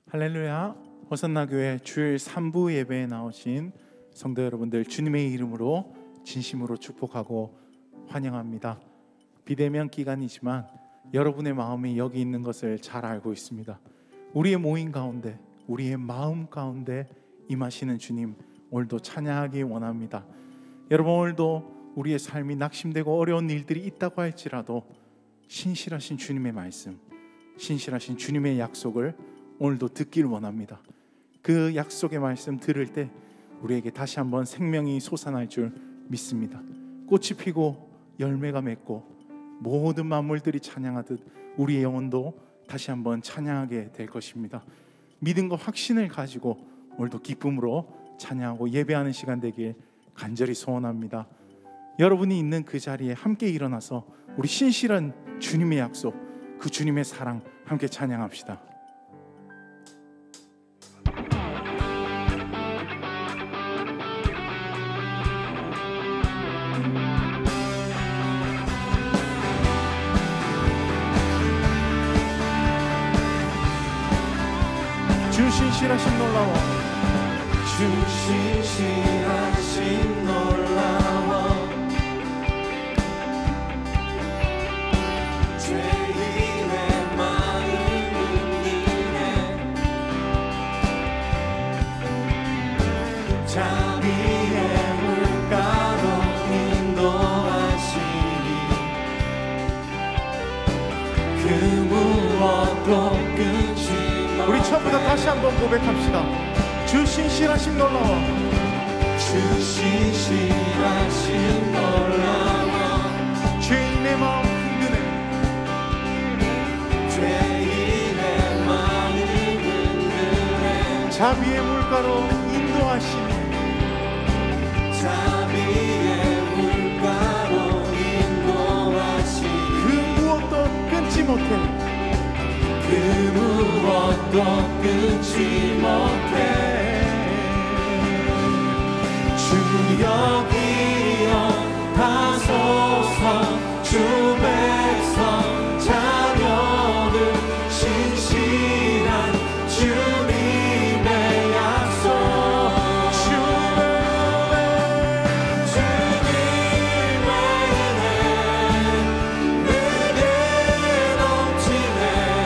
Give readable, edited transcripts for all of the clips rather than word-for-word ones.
할렐루야. 호산나 교회 주일 3부 예배에 나오신 성도 여러분들, 주님의 이름으로 진심으로 축복하고 환영합니다. 비대면 기간이지만 여러분의 마음이 여기 있는 것을 잘 알고 있습니다. 우리의 모임 가운데, 우리의 마음 가운데 임하시는 주님, 오늘도 찬양하기 원합니다. 여러분, 오늘도 우리의 삶이 낙심되고 어려운 일들이 있다고 할지라도 신실하신 주님의 말씀, 신실하신 주님의 약속을 오늘도 듣기를 원합니다. 그 약속의 말씀 들을 때 우리에게 다시 한번 생명이 솟아날 줄 믿습니다. 꽃이 피고 열매가 맺고 모든 만물들이 찬양하듯 우리의 영혼도 다시 한번 찬양하게 될 것입니다. 믿음과 확신을 가지고 오늘도 기쁨으로 찬양하고 예배하는 시간 되길 간절히 소원합니다. 여러분이 있는 그 자리에 함께 일어나서 우리 신실한 주님의 약속, 그 주님의 사랑 함께 찬양합시다. 주 신실하신 놀라워, 주 신실하신 놀라워, 죄인의 마음을 흔드네, 자비의 물가로 인도하시니 그 무엇도 끊지. 우리 처음부터 다시 한번 고백합시다. 주 신실하신 놀라워, 주 신실하신 놀라워, 죄인의 마음 흔드네, 죄인의 마음을 흔드네, 자비의 물가로 인도하시니 자비의 물가로 인도하시니 그 무엇도 끊지 못해, 그 무엇도 끊지 못해. 주 여기여 하소서, 주 백성 자녀들 신실한 주님의 약속, 주님의 은혜 내게 넘치네,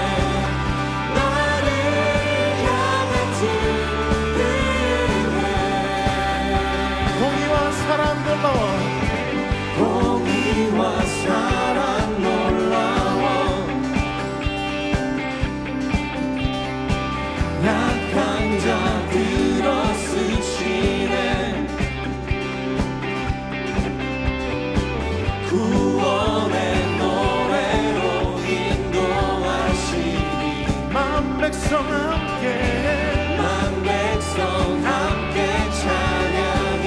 나를 향한 주 은혜. 공의와 사랑 놀라워, 공의와 사랑 놀라워, 약한 자 들어쓰시네, 구원의 노래로 인도하시니 만 백성 함께, 만 백성 함께 찬양해.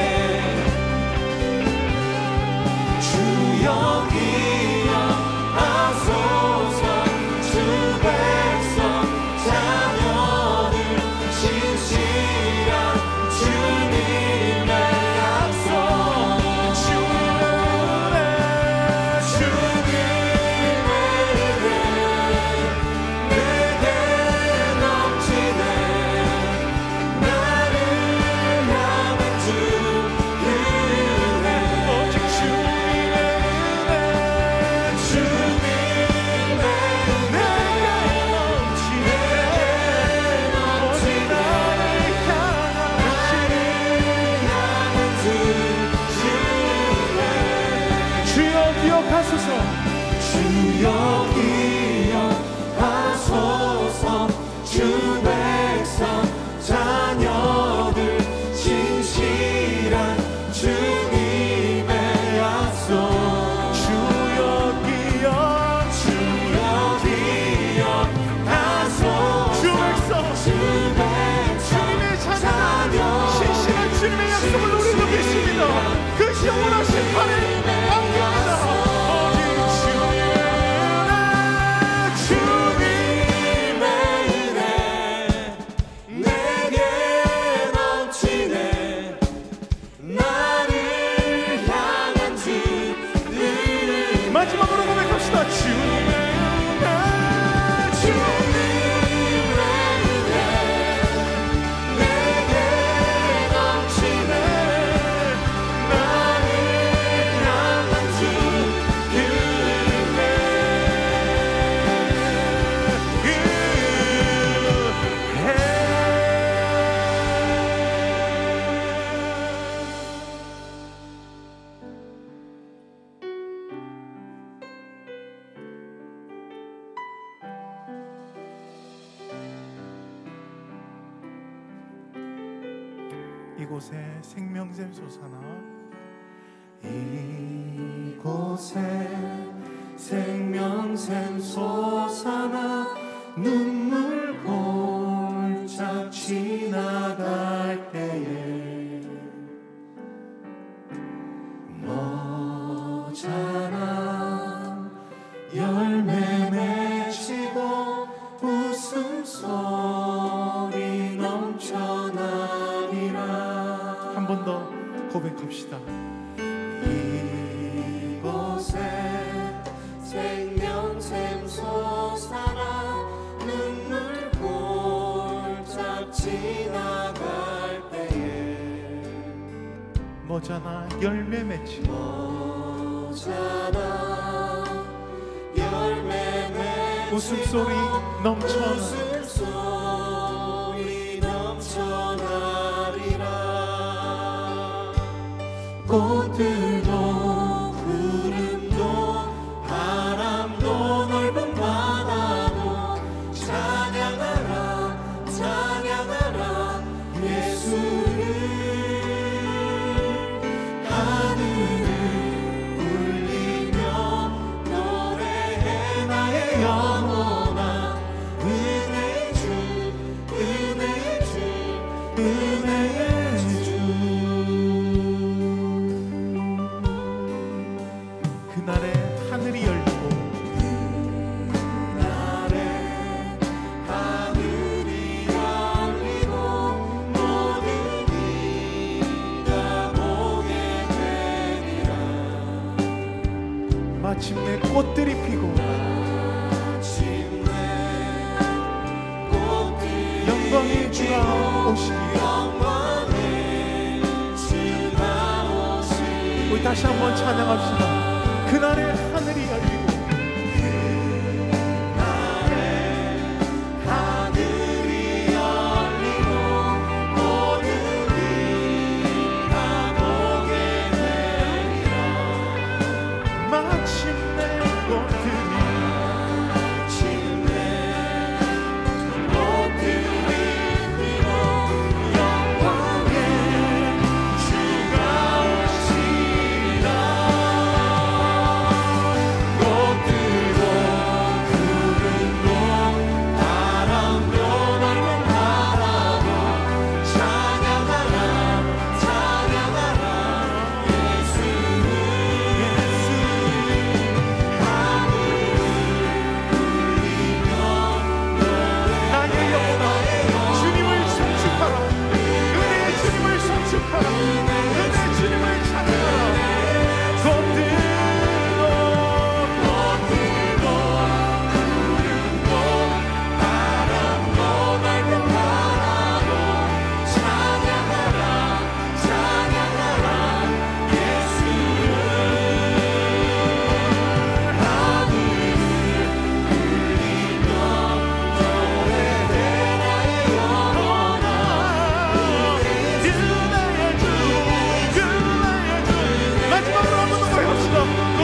주 여기여 하소서, 주 백성 자녀들 신실한 주님의 약속, 주님의 은혜 내게 넘치네, 나를 향한 주 은혜. 오직 주님의 은혜, 주님의 은혜 넘치네, 오직 나를 향한 주 은혜. 주여 기억하소서, 주 여기여 하소서, 주 백성 자녀들 신실한 주님의 약속, 주 여기여 하소서, 주 백성, 주 백성 주님의 자녀, 자녀 신실한 주님의 약속을 우리도 믿습니다. 그 영원하신 하늘 왕입니다. 오직 주님의 은혜, 내게 넘치네, 나를 향한 주 은혜. 마지막으로 고백합시다. 주님의 은혜, 주님의 은혜 이곳에 생명샘 솟아나 이곳에 생명샘 솟아나 눈물 골짝 지나갈 때에 모자란 열매 맺히고 웃음소리 넘쳐나리라. 한 번 더 고백합시다. 이곳에 생명샘 솟아나 눈물 골짝 지나갈 때에 모자나 열매 맺히고 모자라 열매 맺히고 웃음소리 넘쳐나 웃음소리 넘쳐나리라. 꽃들도 구름도 바람도 넓은 바다도 찬양하라 찬양하라 예수를. 하늘을 울리며 노래해 나의 영혼아. 은혜의 주 은혜의 주 은혜의 주. 그날에 하늘이 열리고 그날에 하늘이 열리고 모든 이가 보게 되리라. 마침내 꽃들이 피고 마침내 꽃들이 영광의 주가 오시니 영광의 주가 오시니. 우리 다시 한번 찬양합시다. 그날에 하늘이 열리고 그날에 하늘이 열리고 모든 이가 보게 되리라. 마침내 꽃들이 마침내 꽃들이 피고 영광의 주가 오시리라. 꽃들도 구름도 바람도 넓은 바다도 찬양하라 찬양하라 예수를. 하늘을 울리며 나의 영혼아 주님을 송축하라. 은혜의 주님을 송축하라. 은혜의 주님을 찬양하라. 꽃들도 구름도 바람도 넓은 바다도 찬양하라 찬양하라 예수를. 하늘을 울리며 노래해 나의 영혼아. 은혜의 주 마지막으로 한 번 더 고백합시다.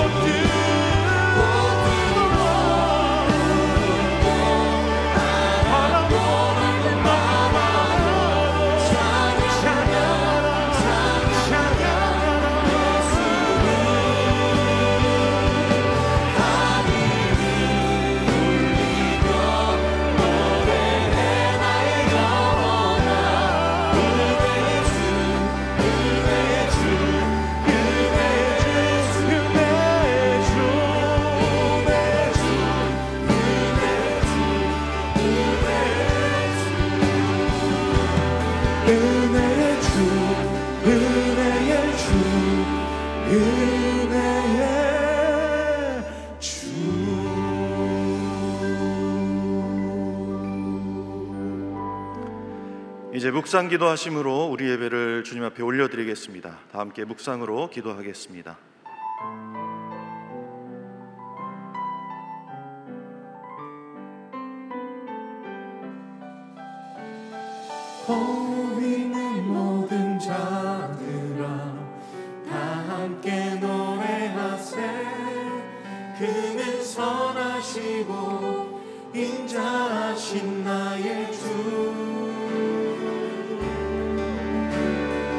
은혜의 주 은혜의 주 은혜의 주. 이제 묵상 기도하심으로 우리 예배를 주님 앞에 올려드리겠습니다. 다 함께 묵상으로 기도하겠습니다. 호흡 있는 모든 자들아 다 함께 노래하세. 그는 선하시고 인자하신 나의 주.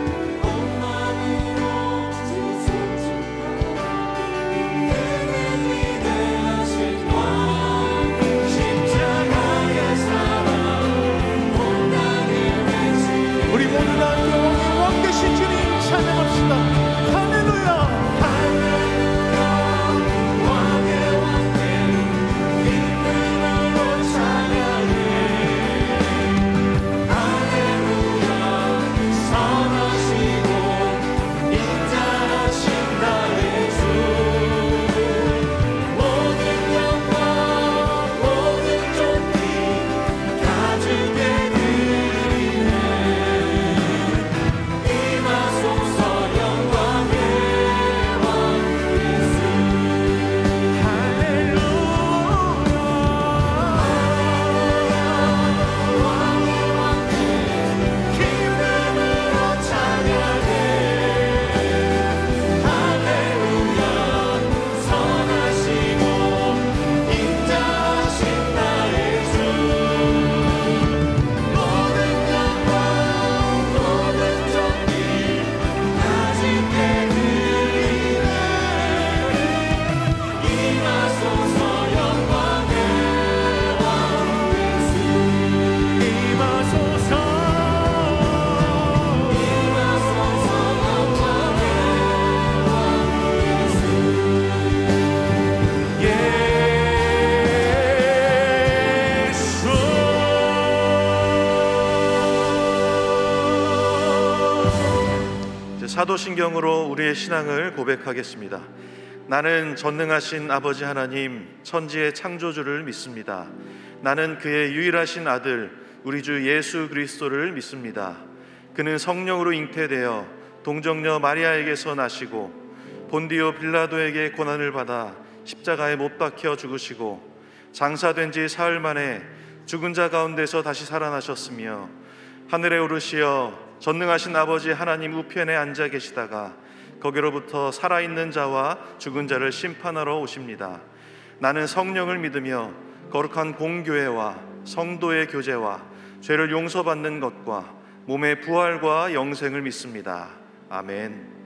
사도신경으로 우리의 신앙을 고백하겠습니다. 나는 전능하신 아버지 하나님, 천지의 창조주를 믿습니다. 나는 그의 유일하신 아들 우리 주 예수 그리스도를 믿습니다. 그는 성령으로 잉태되어 동정녀 마리아에게서 나시고 본디오 빌라도에게 고난을 받아 십자가에 못 박혀 죽으시고 장사된 지 사흘 만에 죽은 자 가운데서 다시 살아나셨으며 하늘에 오르시어 전능하신 아버지 하나님 우편에 앉아 계시다가 거기로부터 살아있는 자와 죽은 자를 심판하러 오십니다. 나는 성령을 믿으며 거룩한 공교회와 성도의 교제와 죄를 용서받는 것과 몸의 부활과 영생을 믿습니다. 아멘.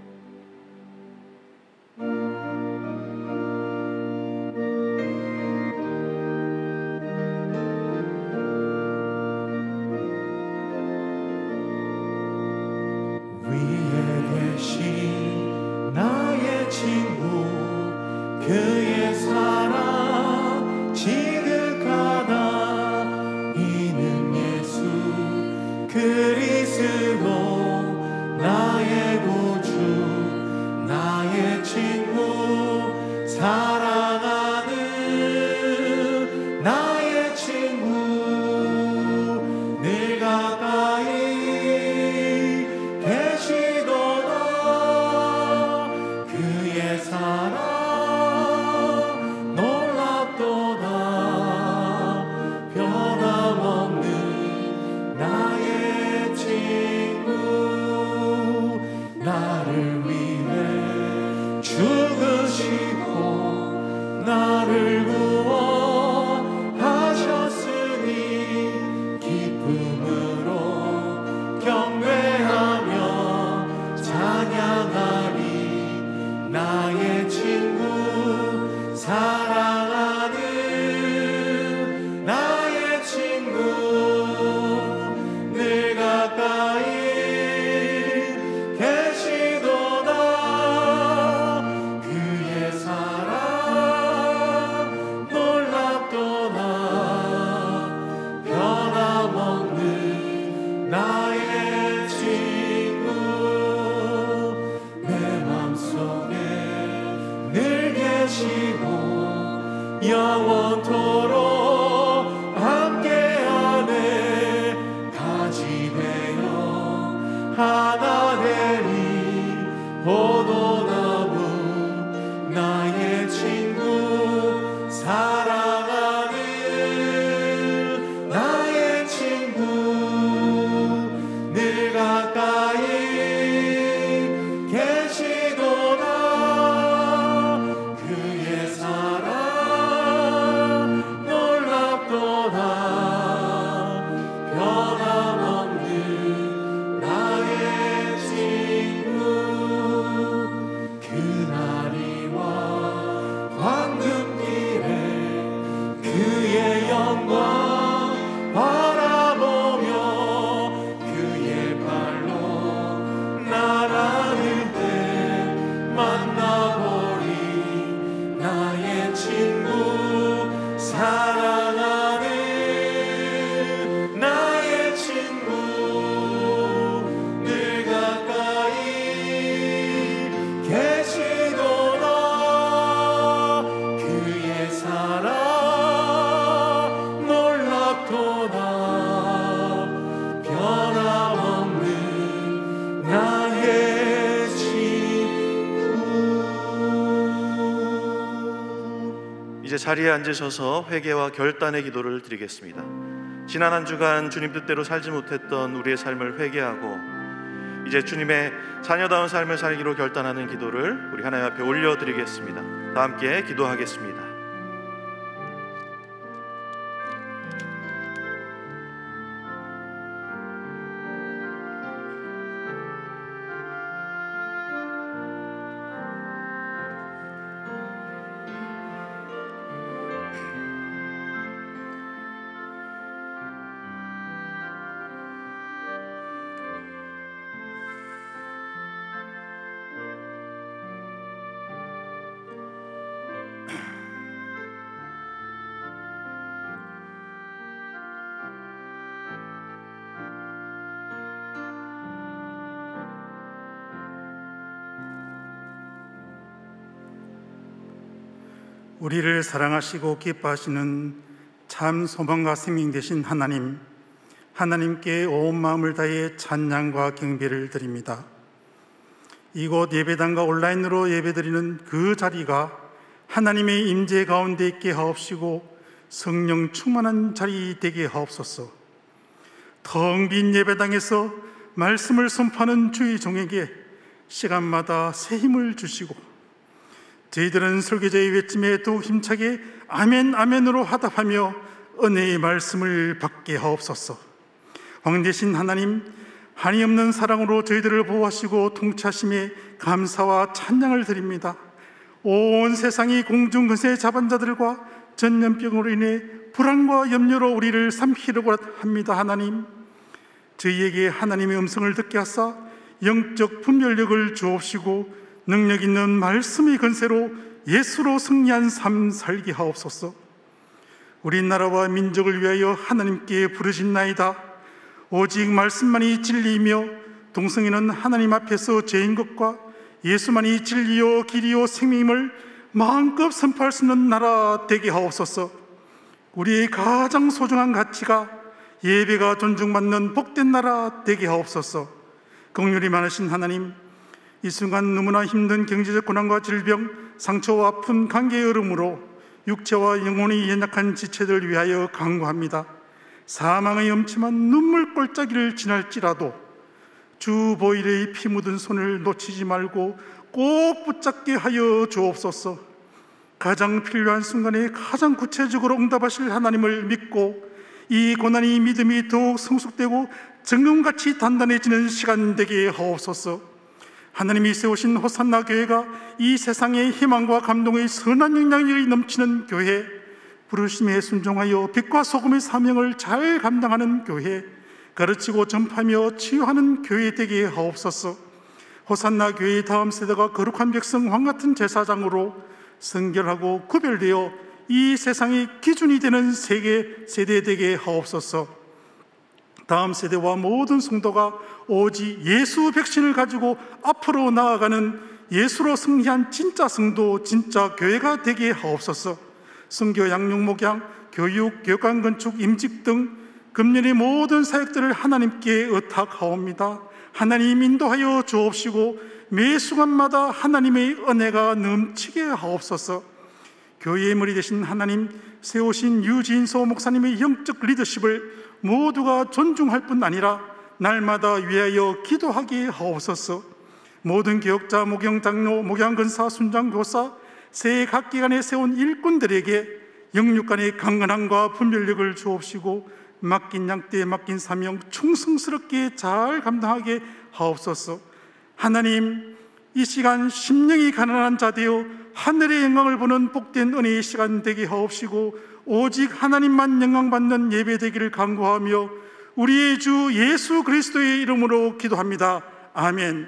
나의 친구 그의 사랑 지극하다. 이는 예수 그리스도 나의 구주 나의 친구 사랑하는 나의 친구 늘 가까이 사랑 놀랍도다. 변함없는 나의 친구 나를 위해 죽으시고 나를 구원하셨으니 기쁨으로 경배하며 찬양하리. 나의 친구 사랑하는 나의 친구 늘 가까이 계시도다. 그의 사랑 놀랍도다. 변함없는 나의 친구 내 맘속에 늘 계시고 영원토록 함께하네. 가지 되어 하나 되리 포도나무 나의 친구 사랑하는 나의 친구 늘 가까이 계시도다. 변함없는 나의 친구 그날이와 황금길에 그의 영광 바라보며 그의 발로 나라를 때 만나보리. 나의 친구 사랑하는 나의 친구 늘 가까이 계시도다. 그의 사랑 놀랍도다. 변함없는 나의 친구. 이제 자리에 앉으셔서 회개와 결단의 기도를 드리겠습니다. 지난 한 주간 주님 뜻대로 살지 못했던 우리의 삶을 회개하고 이제 주님의 자녀다운 삶을 살기로 결단하는 기도를 우리 하나님 앞에 올려드리겠습니다. 다 함께 기도하겠습니다. 우리를 사랑하시고 기뻐하시는 참 소망과 생명 되신 하나님, 하나님께 온 마음을 다해 찬양과 경배를 드립니다. 이곳 예배당과 온라인으로 예배드리는 그 자리가 하나님의 임재 가운데 있게 하옵시고 성령 충만한 자리 되게 하옵소서. 텅 빈 예배당에서 말씀을 선포하는 주의 종에게 시간마다 새 힘을 주시고 저희들은 설교자의 외침에 더욱 힘차게 아멘 아멘으로 화답하며 은혜의 말씀을 받게 하옵소서. 왕되신 하나님, 한이 없는 사랑으로 저희들을 보호하시고 통치하심에 감사와 찬양을 드립니다. 온 세상이 공중근세 자반자들과 전염병으로 인해 불안과 염려로 우리를 삼키려고 합니다. 하나님, 저희에게 하나님의 음성을 듣게 하사 영적 분별력을 주옵시고 능력 있는 말씀의 건세로 예수로 승리한 삶 살게 하옵소서. 우리나라와 민족을 위하여 하나님께 부르신나이다. 오직 말씀만이 진리이며 동성애는 하나님 앞에서 죄인 것과 예수만이 진리요 길이요 생명임을 마음껏 선포할 수 있는 나라 되게 하옵소서. 우리의 가장 소중한 가치가 예배가 존중받는 복된 나라 되게 하옵소서. 긍휼이 많으신 하나님, 이 순간 너무나 힘든 경제적 고난과 질병, 상처와 아픈 관계의 얼음으로 육체와 영혼이 연약한 지체들을 위하여 간구합니다. 사망의 엄침한 눈물 골짜기를 지날지라도 주 보일의 피 묻은 손을 놓치지 말고 꼭 붙잡게 하여 주옵소서. 가장 필요한 순간에 가장 구체적으로 응답하실 하나님을 믿고 이 고난이 믿음이 더욱 성숙되고 정금같이 단단해지는 시간 되게 하옵소서. 하나님이 세우신 호산나 교회가 이 세상의 희망과 감동의 선한 영향력이 넘치는 교회, 부르심에 순종하여 빛과 소금의 사명을 잘 감당하는 교회, 가르치고 전파하며 치유하는 교회 되게 하옵소서. 호산나 교회의 다음 세대가 거룩한 백성 왕같은 제사장으로 성결하고 구별되어 이 세상의 기준이 되는 세대 되게 하옵소서. 다음 세대와 모든 성도가 오직 예수 백신을 가지고 앞으로 나아가는 예수로 승리한 진짜 성도, 진짜 교회가 되게 하옵소서. 선교, 양육, 목양, 교육, 교육관 건축, 임직 등 금년의 모든 사역들을 하나님께 의탁하옵니다. 하나님 인도하여 주옵시고 매 순간마다 하나님의 은혜가 넘치게 하옵소서. 교회의 머리 되신 하나님, 세우신 유진소 목사님의 영적 리더십을 모두가 존중할 뿐 아니라 날마다 위하여 기도하게 하옵소서. 모든 교역자, 목양장로, 목양근사, 순장교사, 새 각 기관에 세운 일꾼들에게 영육간의 강건함과 분별력을 주옵시고 맡긴 양떼에 맡긴 사명 충성스럽게 잘 감당하게 하옵소서. 하나님, 이 시간 심령이 가난한 자 되어 하늘의 영광을 보는 복된 은혜의 시간 되게 하옵시고 오직 하나님만 영광받는 예배 되기를 간구하며 우리의 주 예수 그리스도의 이름으로 기도합니다. 아멘.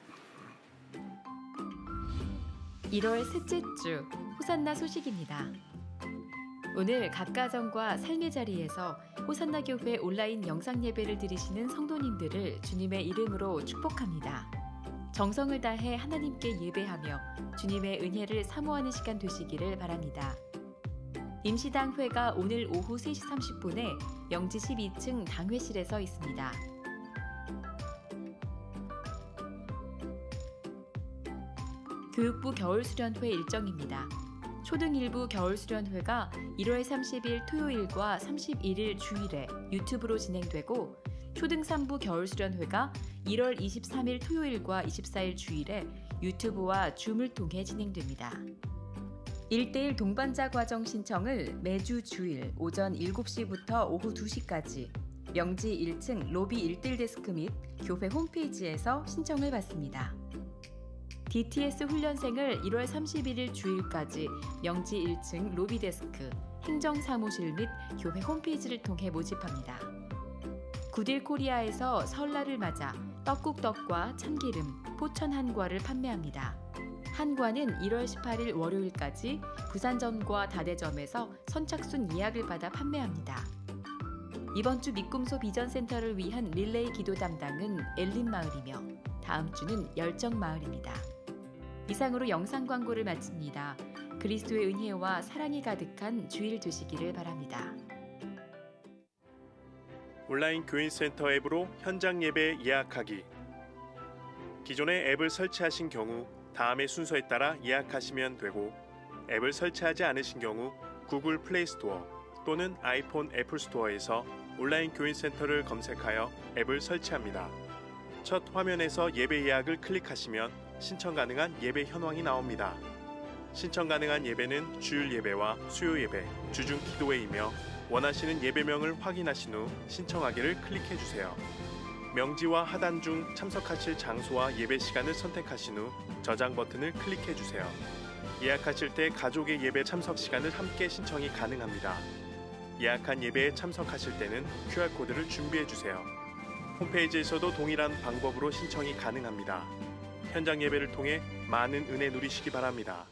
1월 셋째 주 호산나 소식입니다. 오늘 각가정과 삶의 자리에서 호산나 교회 온라인 영상 예배를 드리시는 성도님들을 주님의 이름으로 축복합니다. 정성을 다해 하나님께 예배하며 주님의 은혜를 사모하는 시간 되시기를 바랍니다. 임시당 회가 오늘 오후 3시 30분에 영지 12층 당회실에서 있습니다. 교육부 겨울수련회 일정입니다. 초등 1부 겨울수련회가 1월 30일 토요일과 31일 주일에 유튜브로 진행되고 초등 3부 겨울수련회가 1월 23일 토요일과 24일 주일에 유튜브와 줌을 통해 진행됩니다. 1:1 동반자 과정 신청을 매주 주일 오전 7시부터 오후 2시까지 영지 1층 로비 1:1 데스크 및 교회 홈페이지에서 신청을 받습니다. DTS 훈련생을 1월 31일 주일까지 영지 1층 로비 데스크, 행정사무실 및 교회 홈페이지를 통해 모집합니다. 구딜코리아에서 설날을 맞아 떡국떡과 참기름, 포천 한과를 판매합니다. 한과는 1월 18일 월요일까지 부산점과 다대점에서 선착순 예약을 받아 판매합니다. 이번 주 미꿈소 비전센터를 위한 릴레이 기도 담당은 엘린마을이며 다음 주는 열정마을입니다. 이상으로 영상 광고를 마칩니다. 그리스도의 은혜와 사랑이 가득한 주일 되시기를 바랍니다. 온라인 교인센터 앱으로 현장 예배 예약하기. 기존에 앱을 설치하신 경우 다음의 순서에 따라 예약하시면 되고, 앱을 설치하지 않으신 경우 구글 플레이 스토어 또는 아이폰 애플 스토어에서 온라인 교인센터를 검색하여 앱을 설치합니다. 첫 화면에서 예배 예약을 클릭하시면 신청 가능한 예배 현황이 나옵니다. 신청 가능한 예배는 주일 예배와 수요 예배, 주중 기도회이며 원하시는 예배명을 확인하신 후 신청하기를 클릭해 주세요. 명지와 하단 중 참석하실 장소와 예배 시간을 선택하신 후 저장 버튼을 클릭해 주세요. 예약하실 때 가족의 예배 참석 시간을 함께 신청이 가능합니다. 예약한 예배에 참석하실 때는 QR코드를 준비해 주세요. 홈페이지에서도 동일한 방법으로 신청이 가능합니다. 현장 예배를 통해 많은 은혜 누리시기 바랍니다.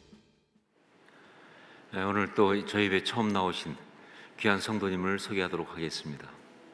오늘 또 저희 예배 처음 나오신 귀한 성도님을 소개하도록 하겠습니다.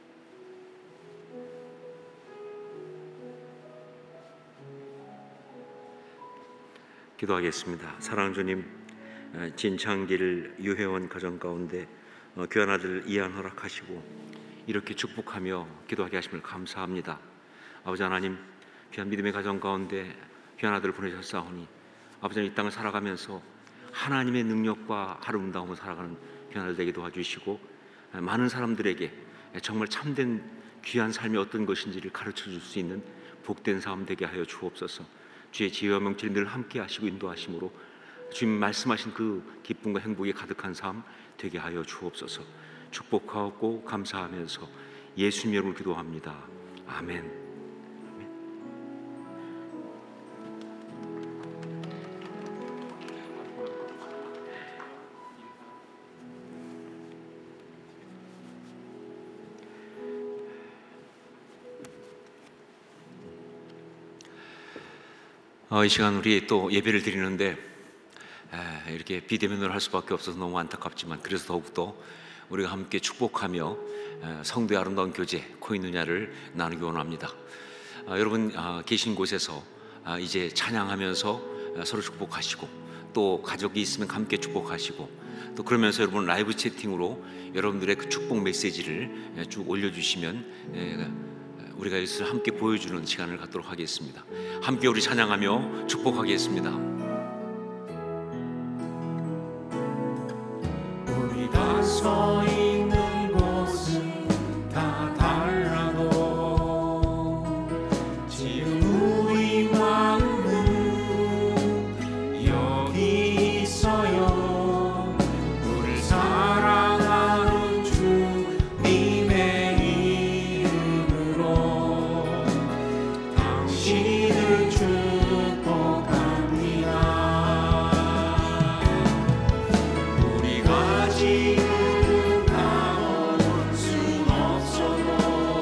기도하겠습니다. 사랑하는 주님, 진창길 유회원 가정 가운데 귀한 아들 이안 허락하시고 이렇게 축복하며 기도하게 하심을 감사합니다. 아버지 하나님, 귀한 믿음의 가정 가운데 귀한 아들을 보내셨사오니 아버지 이 땅을 살아가면서 하나님의 능력과 아름다움을 살아가는 귀한 아들 되게 도와주시고, 많은 사람들에게 정말 참된 귀한 삶이 어떤 것인지를 가르쳐 줄 수 있는 복된 삶 되게 하여 주옵소서. 주의 지혜와 명철이 늘 함께 하시고 인도하심으로 주님 말씀하신 그 기쁨과 행복이 가득한 삶 되게 하여 주옵소서. 축복하고 감사하면서 예수님 이름으로 기도합니다. 아멘. 이 시간 우리 또 예배를 드리는데 이렇게 비대면으로 할 수밖에 없어서 너무 안타깝지만, 그래서 더욱더 우리가 함께 축복하며 성도의 아름다운 교제 코인누냐를 나누기 원합니다. 여러분 계신 곳에서 이제 찬양하면서 서로 축복하시고, 또 가족이 있으면 함께 축복하시고, 또 그러면서 여러분 라이브 채팅으로 여러분들의 그 축복 메시지를 쭉 올려주시면 우리가 이것을 함께 보여주는 시간을 갖도록 하겠습니다. 함께 우리 찬양하며 축복하겠습니다. 우리가 서 있는 곳은 다 달라도 지금 우리 마음은 여기 있어요. 우리 사랑하는 주님의 이름으로 당신을 축복합니다. 우리가 지금 나올 순 없어도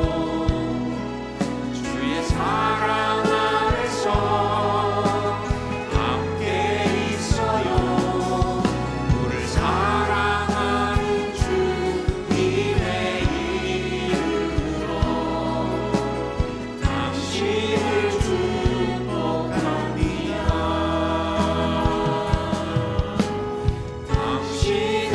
주의 사랑 안에서 함께 있어요. 우리를 사랑하는 주님의 이름으로 당신을 축복합니다. 당신을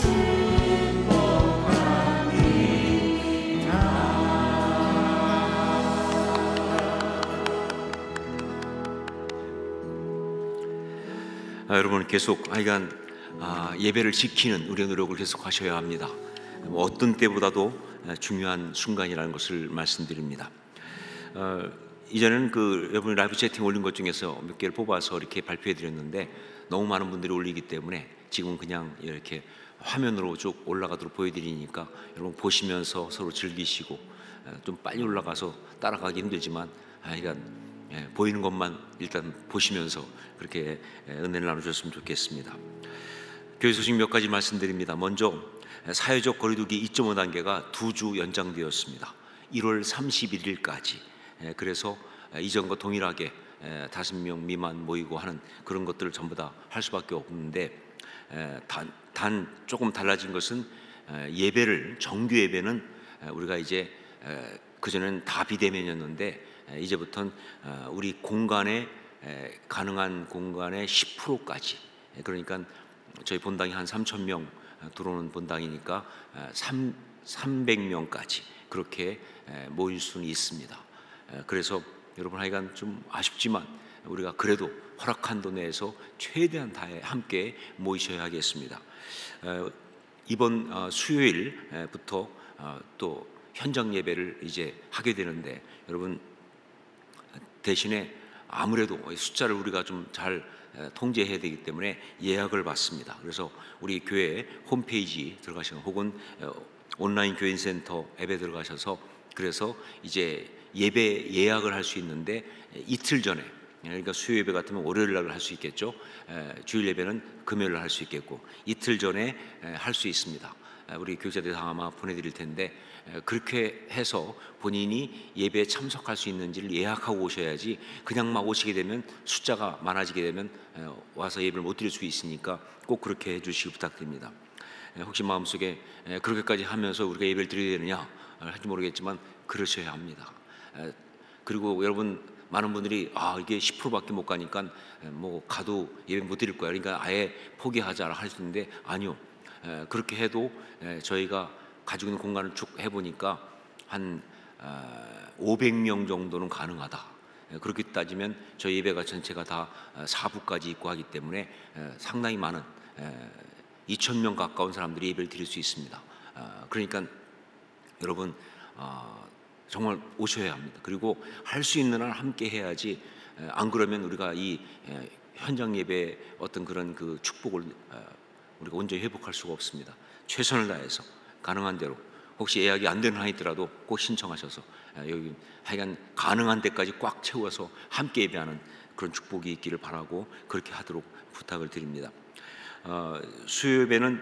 여러분 계속 하여간 예배를 지키는 우리의 노력을 계속 하셔야 합니다. 어떤 때보다도 중요한 순간이라는 것을 말씀드립니다. 이제는 여러분이 라이브 채팅 올린 것 중에서 몇 개를 뽑아서 이렇게 발표해 드렸는데, 너무 많은 분들이 올리기 때문에 지금 그냥 이렇게 화면으로 쭉 올라가도록 보여드리니까 여러분 보시면서 서로 즐기시고, 좀 빨리 올라가서 따라가기 힘들지만 보이는 것만 일단 보시면서 그렇게 은혜를 나눠주셨으면 좋겠습니다. 교회 소식 몇 가지 말씀드립니다. 먼저 사회적 거리두기 2.5단계가 2주 연장되었습니다. 1월 31일까지. 그래서 이전과 동일하게 5명 미만 모이고 하는 그런 것들을 전부 다 할 수밖에 없는데, 단 조금 달라진 것은 정규 예배는 우리가 이제 그전에는 다 비대면이었는데 이제부터는 우리 공간에 가능한 공간의 10%까지, 그러니까 저희 본당이 한 3,000명 들어오는 본당이니까 300명까지 그렇게 모일 수는 있습니다. 그래서 여러분 하여간 좀 아쉽지만 우리가 그래도 허락한 도 내에서 최대한 다해 함께 모이셔야겠습니다. 이번 수요일부터 또 현장 예배를 이제 하게 되는데 여러분 대신에 아무래도 숫자를 우리가 좀 잘 통제해야 되기 때문에 예약을 받습니다. 그래서 우리 교회 홈페이지 들어가시면 혹은 온라인 교인센터 앱에 들어가셔서 그래서 이제 예배 예약을 할 수 있는데 이틀 전에, 그러니까 수요 예배 같으면 월요일 날 할 수 있겠죠. 주일 예배는 금요일 날 할 수 있겠고 이틀 전에 할 수 있습니다. 우리 교육자들 아마 보내드릴 텐데 그렇게 해서 본인이 예배에 참석할 수 있는지를 예약하고 오셔야지 그냥 막 오시게 되면 숫자가 많아지게 되면 와서 예배를 못 드릴 수 있으니까 꼭 그렇게 해주시기 부탁드립니다. 혹시 마음속에 그렇게까지 하면서 우리가 예배를 드려야 되느냐 할지 모르겠지만 그러셔야 합니다. 그리고 여러분 많은 분들이 이게 10%밖에 못 가니까 뭐 가도 예배 못 드릴 거야, 그러니까 아예 포기하자 할 수 있는데 아니요. 그렇게 해도 저희가 가지고 있는 공간을 쭉 해보니까 한 500명 정도는 가능하다. 그렇게 따지면 저희 예배가 전체가 다 4부까지 있고 하기 때문에 상당히 많은 2,000명 가까운 사람들이 예배를 드릴 수 있습니다. 그러니까 여러분 정말 오셔야 합니다. 그리고 할 수 있는 한 함께 해야지 안 그러면 우리가 이 현장 예배의 어떤 그런 그 축복을 우리가 온전히 회복할 수가 없습니다. 최선을 다해서 가능한 대로 혹시 예약이 안 되는 한이 있더라도 꼭 신청하셔서 여기 하여간 가능한 데까지 꽉 채워서 함께 예배하는 그런 축복이 있기를 바라고 그렇게 하도록 부탁을 드립니다. 수요 예배는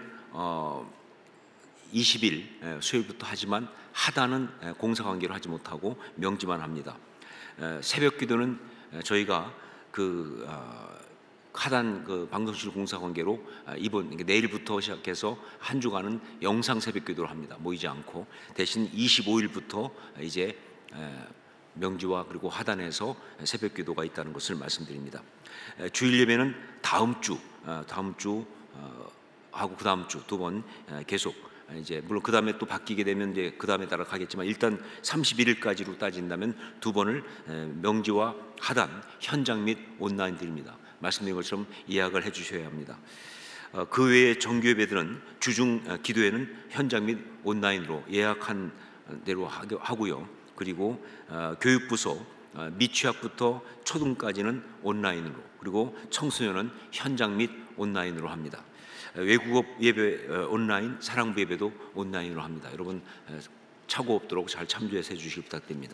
20일 수요일부터 하지만 하단은 공사관계로 하지 못하고 명지만 합니다. 새벽 기도는 저희가 하단 방송실 공사 관계로 이번 내일부터 시작해서 한 주간은 영상 새벽 기도를 합니다. 모이지 않고 대신 25일부터 이제 명지와 그리고 하단에서 새벽 기도가 있다는 것을 말씀드립니다. 주일 예배는 다음 주 하고 그 다음 주 두 번 계속 이제 물론 그 다음에 또 바뀌게 되면 이제 그 다음에 따라 가겠지만 일단 31일까지로 따진다면 두 번을 명지와 하단 현장 및 온라인 드립니다. 말씀드린 것처럼 예약을 해주셔야 합니다. 그 외에 정규 예배들은 주중 기도회는 현장 및 온라인으로 예약한 대로 하고요. 그리고 교육부서 미취학부터 초등까지는 온라인으로, 그리고 청소년은 현장 및 온라인으로 합니다. 외국어 예배 온라인, 사랑부 예배도 온라인으로 합니다. 여러분 착오 없도록 잘 참조해서 해주시기 부탁드립니다.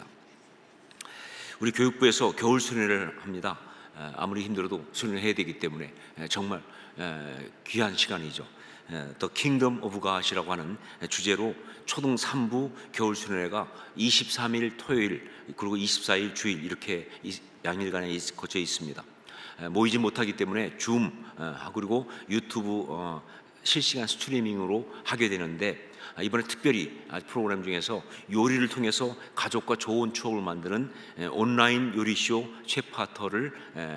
우리 교육부에서 겨울 수련회를 합니다. 아무리 힘들어도 수련을 해야 되기 때문에 정말 귀한 시간이죠. The Kingdom of God이라고 하는 주제로 초등 3부 겨울 수련회가 23일 토요일 그리고 24일 주일 이렇게 양일간에 거쳐 있습니다. 모이지 못하기 때문에 줌 그리고 유튜브 실시간 스트리밍으로 하게 되는데 이번에 특별히 프로그램 중에서 요리를 통해서 가족과 좋은 추억을 만드는 온라인 요리쇼 셰프하터를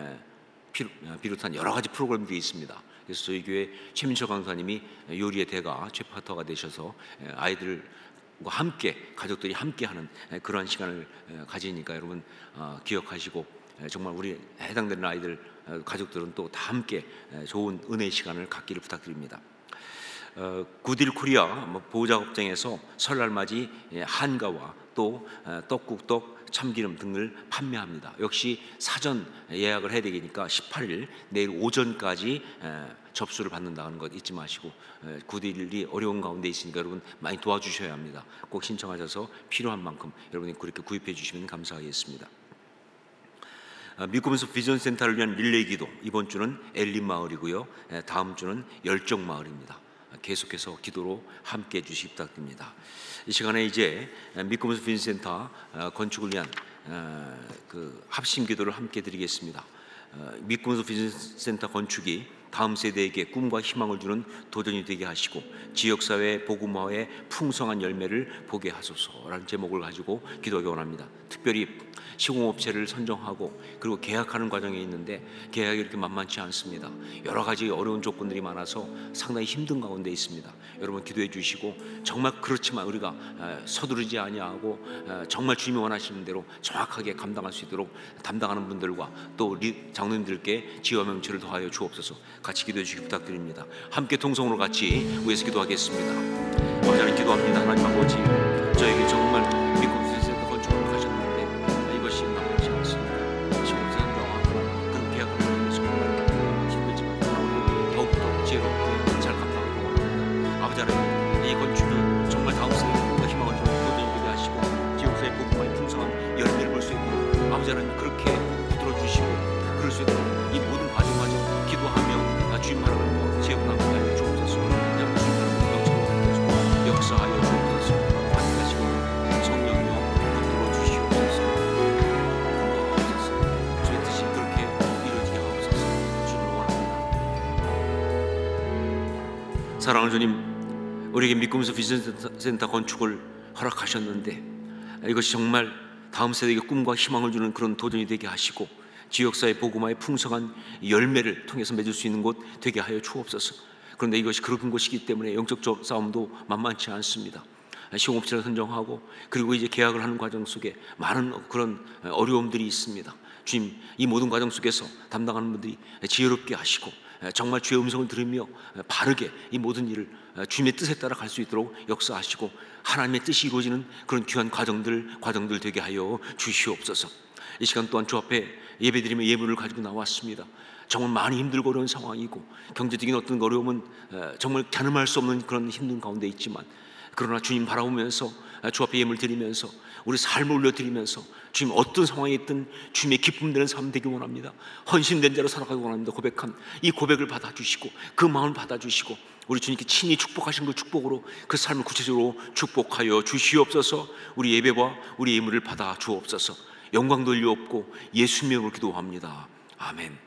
비롯한 여러 가지 프로그램들이 있습니다. 그래서 저희 교회 최민철 강사님이 요리의 대가 셰프하터가 되셔서 아이들과 함께 가족들이 함께하는 그러한 시간을 가지니까 여러분 기억하시고 정말 우리 해당되는 아이들 가족들은 또 다 함께 좋은 은혜의 시간을 갖기를 부탁드립니다. 굿일 코리아 보호작업장에서 설날 맞이 한가와 또 떡국떡, 참기름 등을 판매합니다. 역시 사전 예약을 해야 되니까 18일 내일 오전까지 접수를 받는다는 것 잊지 마시고 굿일이 어려운 가운데 있으니까 여러분 많이 도와주셔야 합니다. 꼭 신청하셔서 필요한 만큼 여러분이 그렇게 구입해 주시면 감사하겠습니다. 믿음의 숲 비전센터를 위한 릴레이 기도, 이번 주는 엘린 마을이고요. 다음 주는 열정 마을입니다. 계속해서 기도로 함께 해주시기 부탁드립니다. 이 시간에 이제 믿음의 숲 비전센터 건축을 위한 그 합심 기도를 함께 드리겠습니다. 믿음의 숲 비전센터 건축이 다음 세대에게 꿈과 희망을 주는 도전이 되게 하시고 지역사회 복음화의 풍성한 열매를 보게 하소서라는 제목을 가지고 기도하기 원합니다. 특별히 시공업체를 선정하고 그리고 계약하는 과정에 있는데 계약이 이렇게 만만치 않습니다. 여러 가지 어려운 조건들이 많아서 상당히 힘든 가운데 있습니다. 여러분 기도해 주시고 정말 그렇지만 우리가 서두르지 아니하고 정말 주님이 원하시는 대로 정확하게 감당할 수 있도록 담당하는 분들과 또 우리 장로님들께 지혜와 명철을 더하여 주옵소서. 같이 기도해 주시기 부탁드립니다. 함께 통성으로 같이 위에서 기도하겠습니다. 아버지 기도합니다. 하나님 아버지, 저에게 정말 믿고 센터 건축을 하셨는데 이것이 만만치 않습니다. 시공사 한정하고 그런 계약을 하는 게 정말 힘들지만 더욱더 지혜롭게 잘 감당하고 원합니다. 아버지 하나님, 이 건축이 정말 다음 세대에 희망을 주는 도전이 되게 하시고 지역사회 복음화의 풍성한 열매를 볼 수 있도록 아버지 하나님 그렇게 붙들어 주시고 그럴 수 있도록 이 모든 과정마저 기도하며 주님 하나님 지혜와 남자의 주옵소서. 주님 하나님 역사하여 주옵소서. 함께하시고 성령이여 붙들어 주시옵소서. 공부하옵소서. 주의 뜻이 그렇게 이루어지게 하옵소서. 주님을 원합니다. 사랑하는 주님, 우리에게 믿으면서 비전센터 건축을 허락하셨는데 이것이 정말 다음 세대에게 꿈과 희망을 주는 그런 도전이 되게 하시고 지역사회 복음화의 풍성한 열매를 통해서 맺을 수 있는 곳 되게 하여 주옵소서. 그런데 이것이 그런 곳이기 때문에 영적 싸움도 만만치 않습니다. 시공업체를 선정하고 그리고 이제 계약을 하는 과정 속에 많은 그런 어려움들이 있습니다. 주님, 이 모든 과정 속에서 담당하는 분들이 지혜롭게 하시고 정말 주의 음성을 들으며 바르게 이 모든 일을 주님의 뜻에 따라 갈 수 있도록 역사하시고 하나님의 뜻이 이루어지는 그런 귀한 과정들 되게 하여 주시옵소서. 이 시간 또한 주 앞에 예배드리며 예물을 가지고 나왔습니다. 정말 많이 힘들고 어려운 상황이고 경제적인 어떤 어려움은 정말 가늠할 수 없는 그런 힘든 가운데 있지만 그러나 주님 바라보면서 주 앞에 예물 드리면서 우리 삶을 올려드리면서 주님 어떤 상황에 있든 주님의 기쁨 되는 삶 되기 원합니다. 헌신된 자로 살아가기 원합니다. 고백한 이 고백을 받아주시고 그 마음을 받아주시고 우리 주님께 친히 축복하신 그 축복으로 그 삶을 구체적으로 축복하여 주시옵소서. 우리 예배와 우리 예물을 받아 주옵소서. 영광 돌리옵고 예수님의 이름으로 기도합니다. 아멘.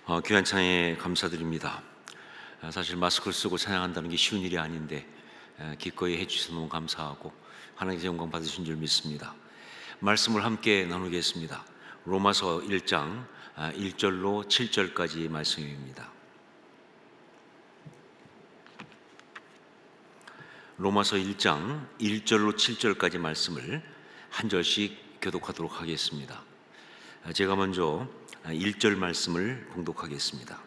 귀한 찬양에 감사드립니다. 사실 마스크를 쓰고 찬양한다는 게 쉬운 일이 아닌데 기꺼이 해주셔서 너무 감사하고 하나님께서 영광 받으신 줄 믿습니다. 말씀을 함께 나누겠습니다. 로마서 1장 1절로 7절까지 말씀입니다. 로마서 1장 1절로 7절까지 말씀을 한 절씩 교독하도록 하겠습니다. 제가 먼저 1절 말씀을 봉독하겠습니다.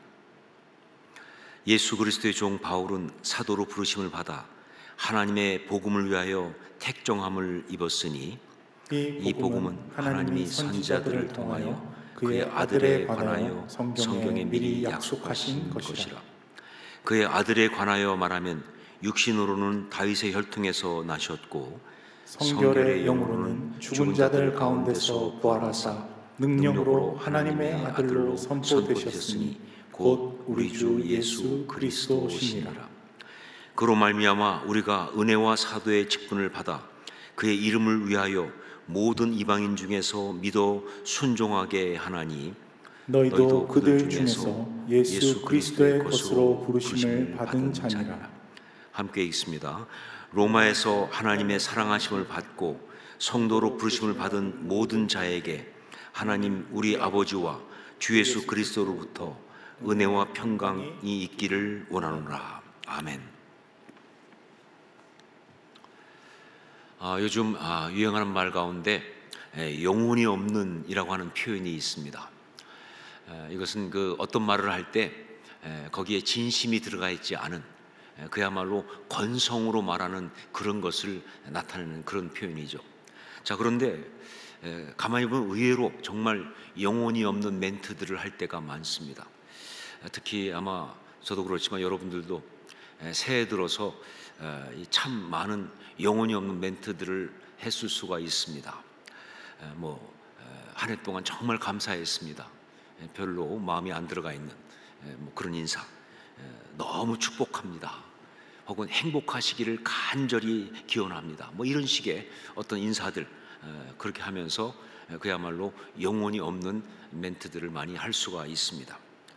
예수 그리스도의 종 바울은 사도로 부르심을 받아 하나님의 복음을 위하여 택정함을 입었으니 이 복음은 하나님이 선지자들을 통하여 그의 아들에 관하여 성경에 미리 약속하신 것이라. 그의 아들에 관하여 말하면 육신으로는 다윗의 혈통에서 나셨고 성결의 영으로는 죽은 자들 가운데서 부활하사 능력으로 하나님의 아들로 선포되셨으니 곧 우리 주 예수 그리스도시니라. 그로 말미암아 우리가 은혜와 사도의 직분을 받아 그의 이름을 위하여 모든 이방인 중에서 믿어 순종하게 하나니 너희도 그들 중에서 예수 그리스도의 것으로 부르심을 받은 자니라. 함께 읽습니다. 로마에서 하나님의 사랑하심을 받고 성도로 부르심을 받은 모든 자에게 하나님 우리 아버지와 주 예수 그리스도로부터 은혜와 평강이 있기를 원하노라. 아멘. 요즘 유행하는 말 가운데 영혼이 없는 이라고 하는 표현이 있습니다. 이것은 어떤 말을 할 때 거기에 진심이 들어가 있지 않은 그야말로 건성으로 말하는 그런 것을 나타내는 그런 표현이죠. 자, 그런데 가만히 보면 의외로 정말 영혼이 없는 멘트들을 할 때가 많습니다. 특히 아마 저도 그렇지만 여러분들도 새해 들어서 참 많은 영혼이 없는 멘트들을 했을 수가 있습니다. 한 해 동안 정말 감사했습니다. 별로 마음이 안 들어가 있는 그런 인사, 너무 축복합니다. 혹은 행복하시기를 간절히 기원합니다. 이런 식의 어떤 인사들 그렇게 하면서 그야말로 영혼이 없는 멘트들을 많이 할 수가 있습니다.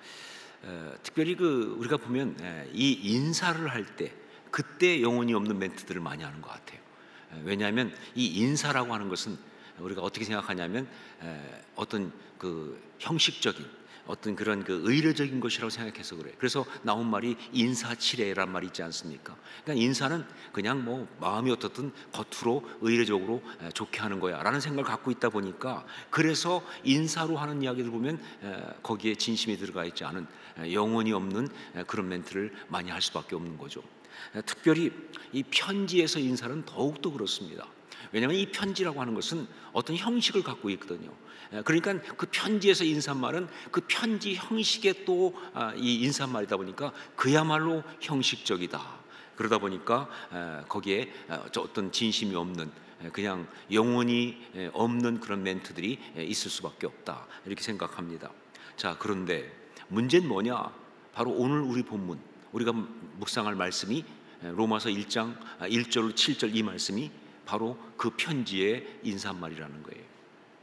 특별히 우리가 보면 이 인사를 할 때 그때 영혼이 없는 멘트들을 많이 하는 것 같아요. 왜냐하면 이 인사라고 하는 것은 우리가 어떻게 생각하냐면 어떤 형식적인 어떤 그런 의례적인 것이라고 생각해서 그래요. 그래서 나온 말이 인사치레란 말이 있지 않습니까? 그러니까 인사는 그냥 마음이 어떻든 겉으로 의례적으로 좋게 하는 거야 라는 생각을 갖고 있다 보니까 그래서 인사로 하는 이야기를 보면 거기에 진심이 들어가 있지 않은 영혼이 없는 그런 멘트를 많이 할 수밖에 없는 거죠. 특별히 이 편지에서 인사는 더욱더 그렇습니다. 왜냐하면 이 편지라고 하는 것은 어떤 형식을 갖고 있거든요. 그러니까 그 편지에서 인사말은 그 편지 형식의 또 이 인사말이다 보니까 그야말로 형식적이다. 그러다 보니까 거기에 어떤 진심이 없는 그냥 영혼이 없는 그런 멘트들이 있을 수밖에 없다. 이렇게 생각합니다. 자, 그런데 문제는 뭐냐? 바로 오늘 우리 본문 우리가 묵상할 말씀이 로마서 1장 1절 7절 이 말씀이 바로 그 편지의 인사말이라는 거예요.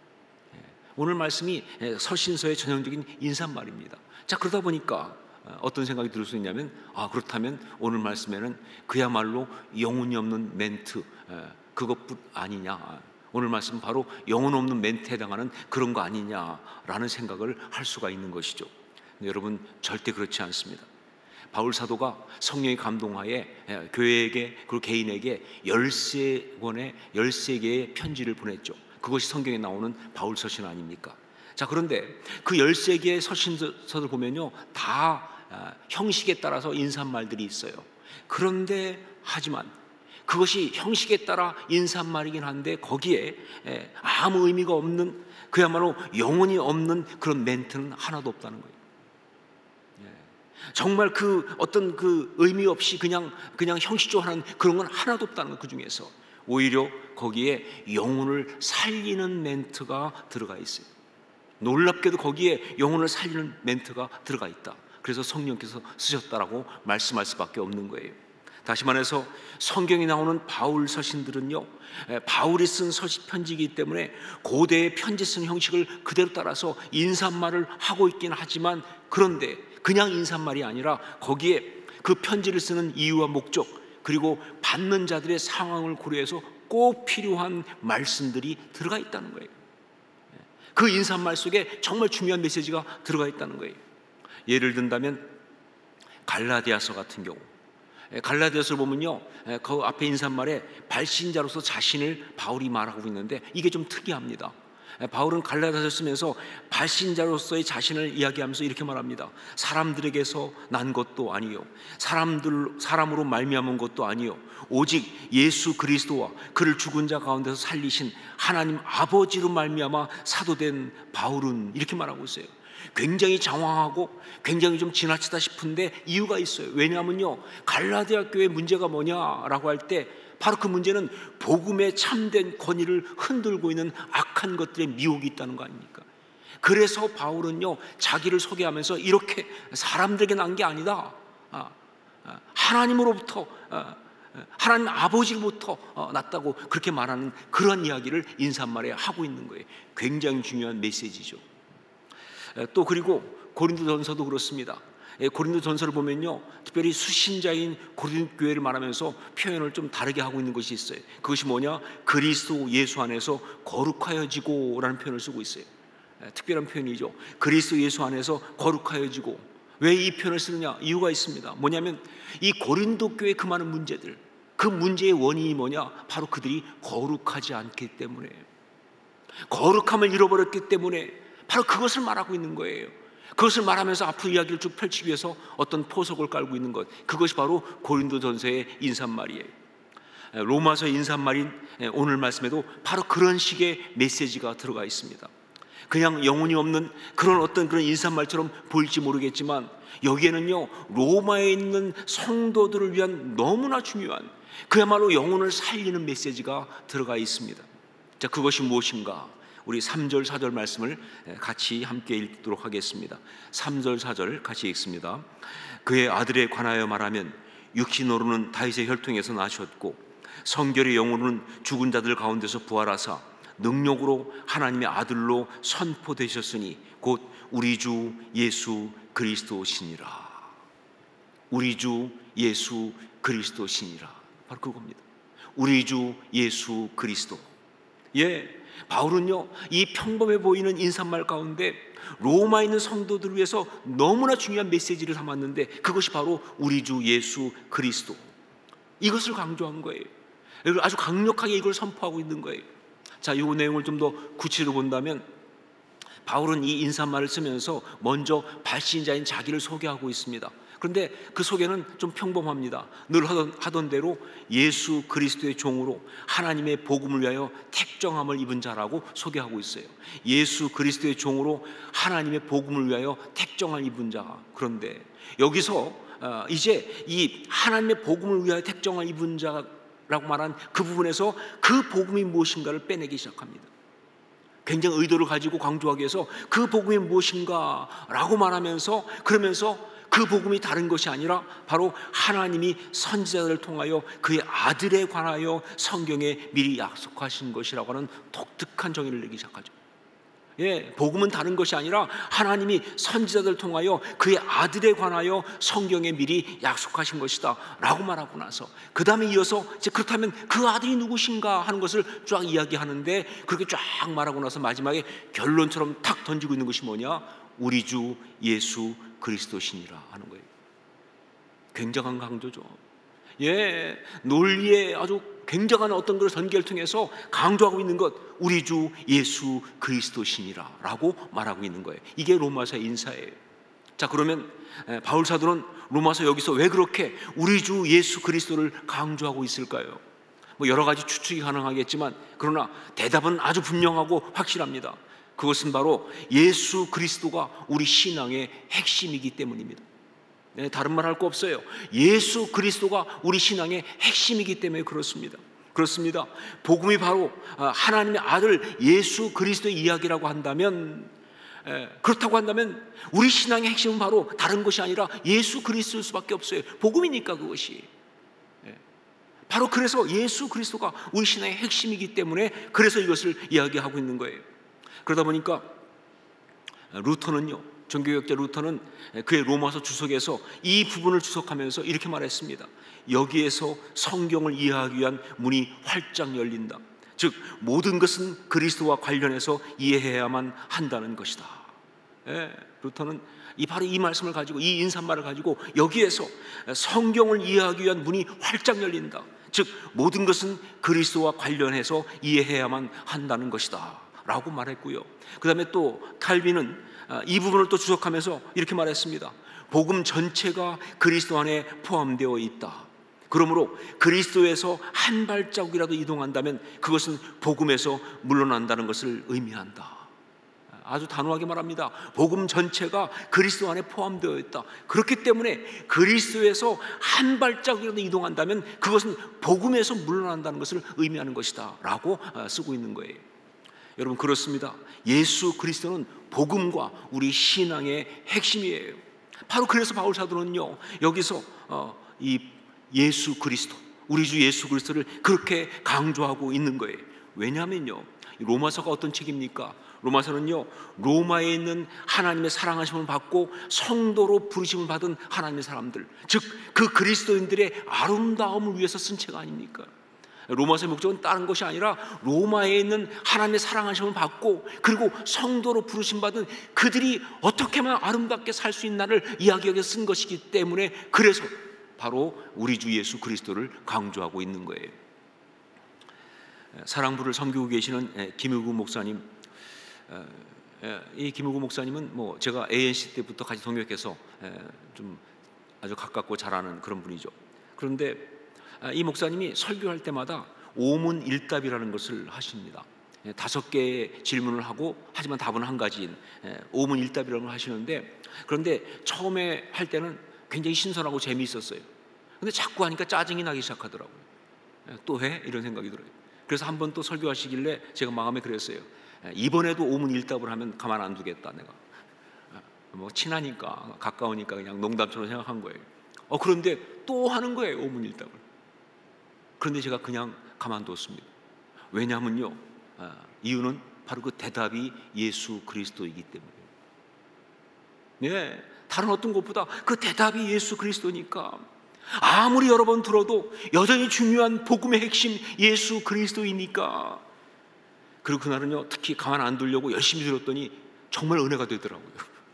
오늘 말씀이 서신서의 전형적인 인사말입니다. 자, 그러다 보니까 어떤 생각이 들 수 있냐면 그렇다면 오늘 말씀에는 그야말로 영혼이 없는 멘트 그것뿐 아니냐, 오늘 말씀은 바로 영혼 없는 멘트에 해당하는 그런 거 아니냐라는 생각을 할 수가 있는 것이죠. 근데 여러분, 절대 그렇지 않습니다. 바울 사도가 성령의 감동하에 교회에게 그리고 개인에게 13개의 편지를 보냈죠. 그것이 성경에 나오는 바울 서신 아닙니까? 자, 그런데 그 13개의 서신서를 보면요, 다 형식에 따라서 인사말들이 있어요. 그런데 하지만 그것이 형식에 따라 인사말이긴 한데 거기에 아무 의미가 없는 그야말로 영혼이 없는 그런 멘트는 하나도 없다는 거예요. 정말 어떤 의미 없이 그냥 형식적으로 하는 그런 건 하나도 없다는 거예요. 그 중에서 오히려 거기에 영혼을 살리는 멘트가 들어가 있어요. 놀랍게도 거기에 영혼을 살리는 멘트가 들어가 있다. 그래서 성령께서 쓰셨다라고 말씀할 수밖에 없는 거예요. 다시 말해서 성경에 나오는 바울 서신들은요, 바울이 쓴 서신 편지이기 때문에 고대의 편지 쓴 형식을 그대로 따라서 인사말을 하고 있긴 하지만, 그런데 그냥 인사말이 아니라 거기에 그 편지를 쓰는 이유와 목적, 그리고 받는 자들의 상황을 고려해서 꼭 필요한 말씀들이 들어가 있다는 거예요. 그 인사말 속에 정말 중요한 메시지가 들어가 있다는 거예요. 예를 든다면 갈라디아서 같은 경우, 갈라디아서를 보면요, 그 앞에 인사말에 발신자로서 자신을 바울이 말하고 있는데 이게 좀 특이합니다. 바울은 갈라디아서를 쓰면서 발신자로서의 자신을 이야기하면서 이렇게 말합니다. 사람들에게서 난 것도 아니요, 사람으로 말미암은 것도 아니요, 오직 예수 그리스도와 그를 죽은 자 가운데서 살리신 하나님 아버지로 말미암아 사도된 바울은, 이렇게 말하고 있어요. 굉장히 장황하고 굉장히 좀 지나치다 싶은데 이유가 있어요. 왜냐하면요, 갈라디아 교회의 문제가 뭐냐라고 할 때 바로 그 문제는 복음의 참된 권위를 흔들고 있는 악한 것들의 미혹이 있다는 거 아닙니까? 그래서 바울은요, 자기를 소개하면서 이렇게 사람들에게 난 게 아니다, 하나님으로부터, 하나님 아버지로부터 났다고 그렇게 말하는 그런 이야기를 인사말에 하고 있는 거예요. 굉장히 중요한 메시지죠. 또 그리고 고린도전서도 그렇습니다. 고린도전서를 보면요, 특별히 수신자인 고린도 교회를 말하면서 표현을 좀 다르게 하고 있는 것이 있어요. 그것이 뭐냐? 그리스도 예수 안에서 거룩하여지고 라는 표현을 쓰고 있어요. 특별한 표현이죠. 그리스도 예수 안에서 거룩하여지고. 왜 이 표현을 쓰느냐? 이유가 있습니다. 뭐냐면 이 고린도 교회의 그 많은 문제들, 그 문제의 원인이 뭐냐? 바로 그들이 거룩하지 않기 때문에, 거룩함을 잃어버렸기 때문에 바로 그것을 말하고 있는 거예요. 그것을 말하면서 앞으로 이야기를 쭉 펼치기 위해서 어떤 포석을 깔고 있는 것, 그것이 바로 고린도전서의 인사말이에요. 로마서의 인사말인 오늘 말씀에도 바로 그런 식의 메시지가 들어가 있습니다. 그냥 영혼이 없는 그런 어떤 그런 인사말처럼 보일지 모르겠지만, 여기에는요, 로마에 있는 성도들을 위한 너무나 중요한, 그야말로 영혼을 살리는 메시지가 들어가 있습니다. 자, 그것이 무엇인가? 우리 3절 4절 말씀을 같이 함께 읽도록 하겠습니다. 3절 4절 같이 읽습니다. 그의 아들에 관하여 말하면 육신으로는 다윗의 혈통에서 나셨고 성결의 영으로는 죽은 자들 가운데서 부활하사 능력으로 하나님의 아들로 선포되셨으니 곧 우리 주 예수 그리스도시니라. 우리 주 예수 그리스도시니라. 바로 그겁니다. 우리 주 예수 그리스도. 바울은요, 이 평범해 보이는 인사말 가운데 로마에 있는 성도들을 위해서 너무나 중요한 메시지를 담았는데, 그것이 바로 우리 주 예수 그리스도, 이것을 강조한 거예요. 아주 강력하게 이걸 선포하고 있는 거예요. 자, 이 내용을 좀 더 구체적으로 본다면, 바울은 이 인사말을 쓰면서 먼저 발신자인 자기를 소개하고 있습니다. 그런데 그 소개는 좀 평범합니다. 늘 하던 대로 예수 그리스도의 종으로 하나님의 복음을 위하여 택정함을 입은 자라고 소개하고 있어요. 예수 그리스도의 종으로 하나님의 복음을 위하여 택정함을 입은 자. 그런데 여기서 이제 이 하나님의 복음을 위하여 택정함을 입은 자라고 말한 그 부분에서 그 복음이 무엇인가를 빼내기 시작합니다. 굉장히 의도를 가지고 강조하기 위해서 그 복음이 무엇인가 라고 말하면서, 그러면서 그 복음이 다른 것이 아니라 바로 하나님이 선지자들을 통하여 그의 아들에 관하여 성경에 미리 약속하신 것이라고 하는 독특한 정의를 내기 시작하죠. 복음은 다른 것이 아니라 하나님이 선지자들을 통하여 그의 아들에 관하여 성경에 미리 약속하신 것이다 라고 말하고 나서, 그 다음에 이어서 이제 그렇다면 그 아들이 누구신가 하는 것을 쫙 이야기하는데, 그렇게 쫙 말하고 나서 마지막에 결론처럼 탁 던지고 있는 것이 뭐냐? 우리 주 예수 그리스도시니라 하는 거예요. 굉장한 강조죠. 논리에 아주 굉장한 어떤 그런 전개를 통해서 강조하고 있는 것, 우리 주 예수 그리스도시니라 라고 말하고 있는 거예요. 이게 로마서의 인사예요. 자, 그러면 바울 사도는 로마서 여기서 왜 그렇게 우리 주 예수 그리스도를 강조하고 있을까요? 여러 가지 추측이 가능하겠지만, 그러나 대답은 아주 분명하고 확실합니다. 그것은 바로 예수 그리스도가 우리 신앙의 핵심이기 때문입니다. 다른 말 할 거 없어요. 예수 그리스도가 우리 신앙의 핵심이기 때문에 그렇습니다. 복음이 바로 하나님의 아들 예수 그리스도의 이야기라고 한다면, 그렇다고 한다면 우리 신앙의 핵심은 바로 다른 것이 아니라 예수 그리스도일 수밖에 없어요. 복음이니까 그것이. 바로 그래서 예수 그리스도가 우리 신앙의 핵심이기 때문에 그래서 이것을 이야기하고 있는 거예요. 그러다 보니까 루터는요, 종교개혁자 루터는 그의 로마서 주석에서 이 부분을 주석하면서 이렇게 말했습니다. 여기에서 성경을 이해하기 위한 문이 활짝 열린다. 즉 모든 것은 그리스도와 관련해서 이해해야만 한다는 것이다. 루터는 바로 이 말씀을 가지고, 이 인사말을 가지고 여기에서 성경을 이해하기 위한 문이 활짝 열린다. 즉 모든 것은 그리스도와 관련해서 이해해야만 한다는 것이다 라고 말했고요. 그 다음에 또 칼빈은 이 부분을 또 주석하면서 이렇게 말했습니다. 복음 전체가 그리스도 안에 포함되어 있다. 그러므로 그리스도에서 한 발자국이라도 이동한다면 그것은 복음에서 물러난다는 것을 의미한다. 아주 단호하게 말합니다. 복음 전체가 그리스도 안에 포함되어 있다. 그렇기 때문에 그리스도에서 한 발자국이라도 이동한다면 그것은 복음에서 물러난다는 것을 의미하는 것이다 라고 쓰고 있는 거예요. 여러분, 그렇습니다. 예수 그리스도는 복음과 우리 신앙의 핵심이에요. 바로 그래서 바울 사도는요, 여기서 이 예수 그리스도, 우리 주 예수 그리스도를 그렇게 강조하고 있는 거예요. 왜냐하면요, 로마서가 어떤 책입니까? 로마서는요, 로마에 있는 하나님의 사랑하심을 받고 성도로 부르심을 받은 하나님의 사람들, 즉 그 그리스도인들의 아름다움을 위해서 쓴 책 아닙니까? 로마서의 목적은 다른 것이 아니라 로마에 있는 하나님의 사랑하심을 받고 그리고 성도로 부르심 받은 그들이 어떻게 하면 아름답게 살 수 있나를 이야기하기 위해서 쓴 것이기 때문에, 그래서 바로 우리 주 예수 그리스도를 강조하고 있는 거예요. 사랑부를 섬기고 계시는 김의구 목사님, 이 김의구 목사님은 뭐 제가 ANC 때부터 같이 동역해서 좀 아주 가깝고 잘 아는 그런 분이죠. 그런데 이 목사님이 설교할 때마다 오문일답이라는 것을 하십니다. 5개의 질문을 하고 하지만 답은 한 가지인 오문일답이라는 걸 하시는데, 그런데 처음에 할 때는 굉장히 신선하고 재미있었어요. 근데 자꾸 하니까 짜증이 나기 시작하더라고요. 또 해? 이런 생각이 들어요. 그래서 한 번 또 설교하시길래 제가 마음에 그랬어요. 이번에도 오문일답을 하면 가만 안 두겠다. 내가 뭐 친하니까, 가까우니까 그냥 농담처럼 생각한 거예요. 그런데 또 하는 거예요, 오문일답을. 그런데 제가 그냥 가만뒀습니다. 왜냐하면요, 이유는 바로 그 대답이 예수 그리스도이기 때문이에요. 다른 어떤 것보다 그 대답이 예수 그리스도니까 아무리 여러 번 들어도 여전히 중요한 복음의 핵심 예수 그리스도이니까. 그리고 그날은요, 특히 가만 안 두려고 열심히 들었더니 정말 은혜가 되더라고요.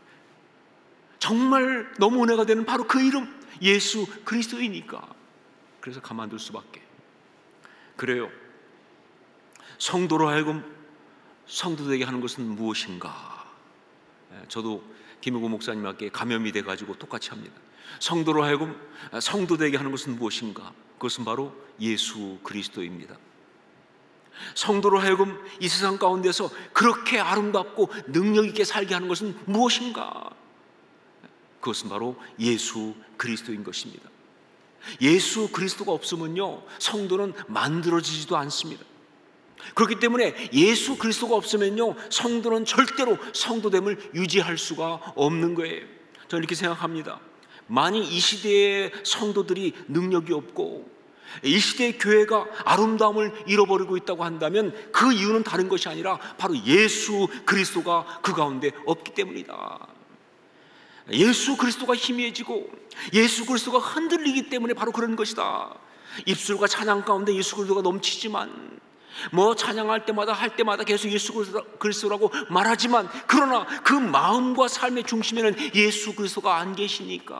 정말 너무 은혜가 되는 바로 그 이름 예수 그리스도이니까. 그래서 가만둘 수밖에. 그래요. 성도로 하여금 성도되게 하는 것은 무엇인가? 저도 김의구 목사님께 감염이 돼가지고 똑같이 합니다. 성도로 하여금 성도되게 하는 것은 무엇인가? 그것은 바로 예수 그리스도입니다. 성도로 하여금 이 세상 가운데서 그렇게 아름답고 능력 있게 살게 하는 것은 무엇인가? 그것은 바로 예수 그리스도인 것입니다. 예수 그리스도가 없으면요, 성도는 만들어지지도 않습니다. 그렇기 때문에 예수 그리스도가 없으면요, 성도는 절대로 성도됨을 유지할 수가 없는 거예요. 저는 이렇게 생각합니다. 만일 이 시대의 성도들이 능력이 없고 이 시대의 교회가 아름다움을 잃어버리고 있다고 한다면 그 이유는 다른 것이 아니라 바로 예수 그리스도가 그 가운데 없기 때문이다. 예수 그리스도가 희미해지고 예수 그리스도가 흔들리기 때문에 바로 그런 것이다. 입술과 찬양 가운데 예수 그리스도가 넘치지만, 뭐 찬양할 때마다 할 때마다 계속 예수 그리스도라고 말하지만, 그러나 그 마음과 삶의 중심에는 예수 그리스도가 안 계시니까.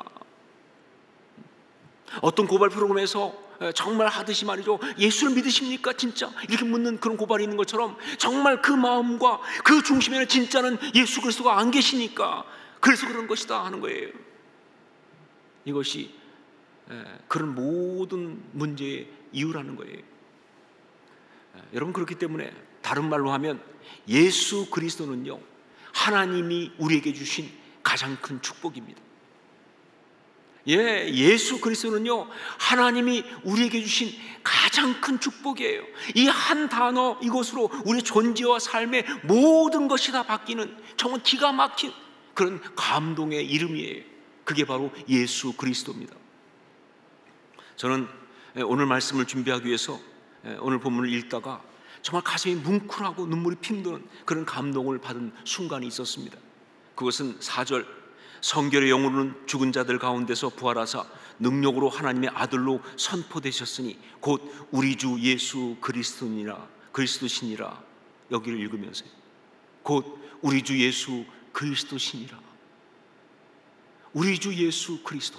어떤 고발 프로그램에서 정말 하듯이 말이죠, 예수를 믿으십니까 진짜? 이렇게 묻는 그런 고발이 있는 것처럼 정말 그 마음과 그 중심에는 진짜는 예수 그리스도가 안 계시니까 그래서 그런 것이다 하는 거예요. 이것이 그런 모든 문제의 이유라는 거예요. 여러분, 그렇기 때문에 다른 말로 하면 예수 그리스도는요, 하나님이 우리에게 주신 가장 큰 축복입니다. 예수 그리스도는요, 하나님이 우리에게 주신 가장 큰 축복이에요. 이 한 단어, 이것으로 우리 존재와 삶의 모든 것이 다 바뀌는 정말 기가 막힌 그런 감동의 이름이에요. 그게 바로 예수 그리스도입니다. 저는 오늘 말씀을 준비하기 위해서 오늘 본문을 읽다가 정말 가슴이 뭉클하고 눈물이 핑도는 그런 감동을 받은 순간이 있었습니다. 그것은 4절, 성결의 영으로는 죽은 자들 가운데서 부활하사 능력으로 하나님의 아들로 선포되셨으니 곧 우리 주 예수 그리스도시니라. 여기를 읽으면서요, 곧 우리 주 예수 그리스도시니라. 우리 주 예수 그리스도.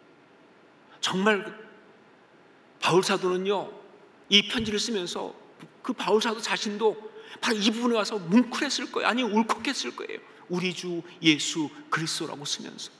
정말 바울 사도는요, 이 편지를 쓰면서 그 바울 사도 자신도 바로 이 부분에 와서 뭉클했을 거예요. 아니, 울컥했을 거예요. 우리 주 예수 그리스도라고 쓰면서.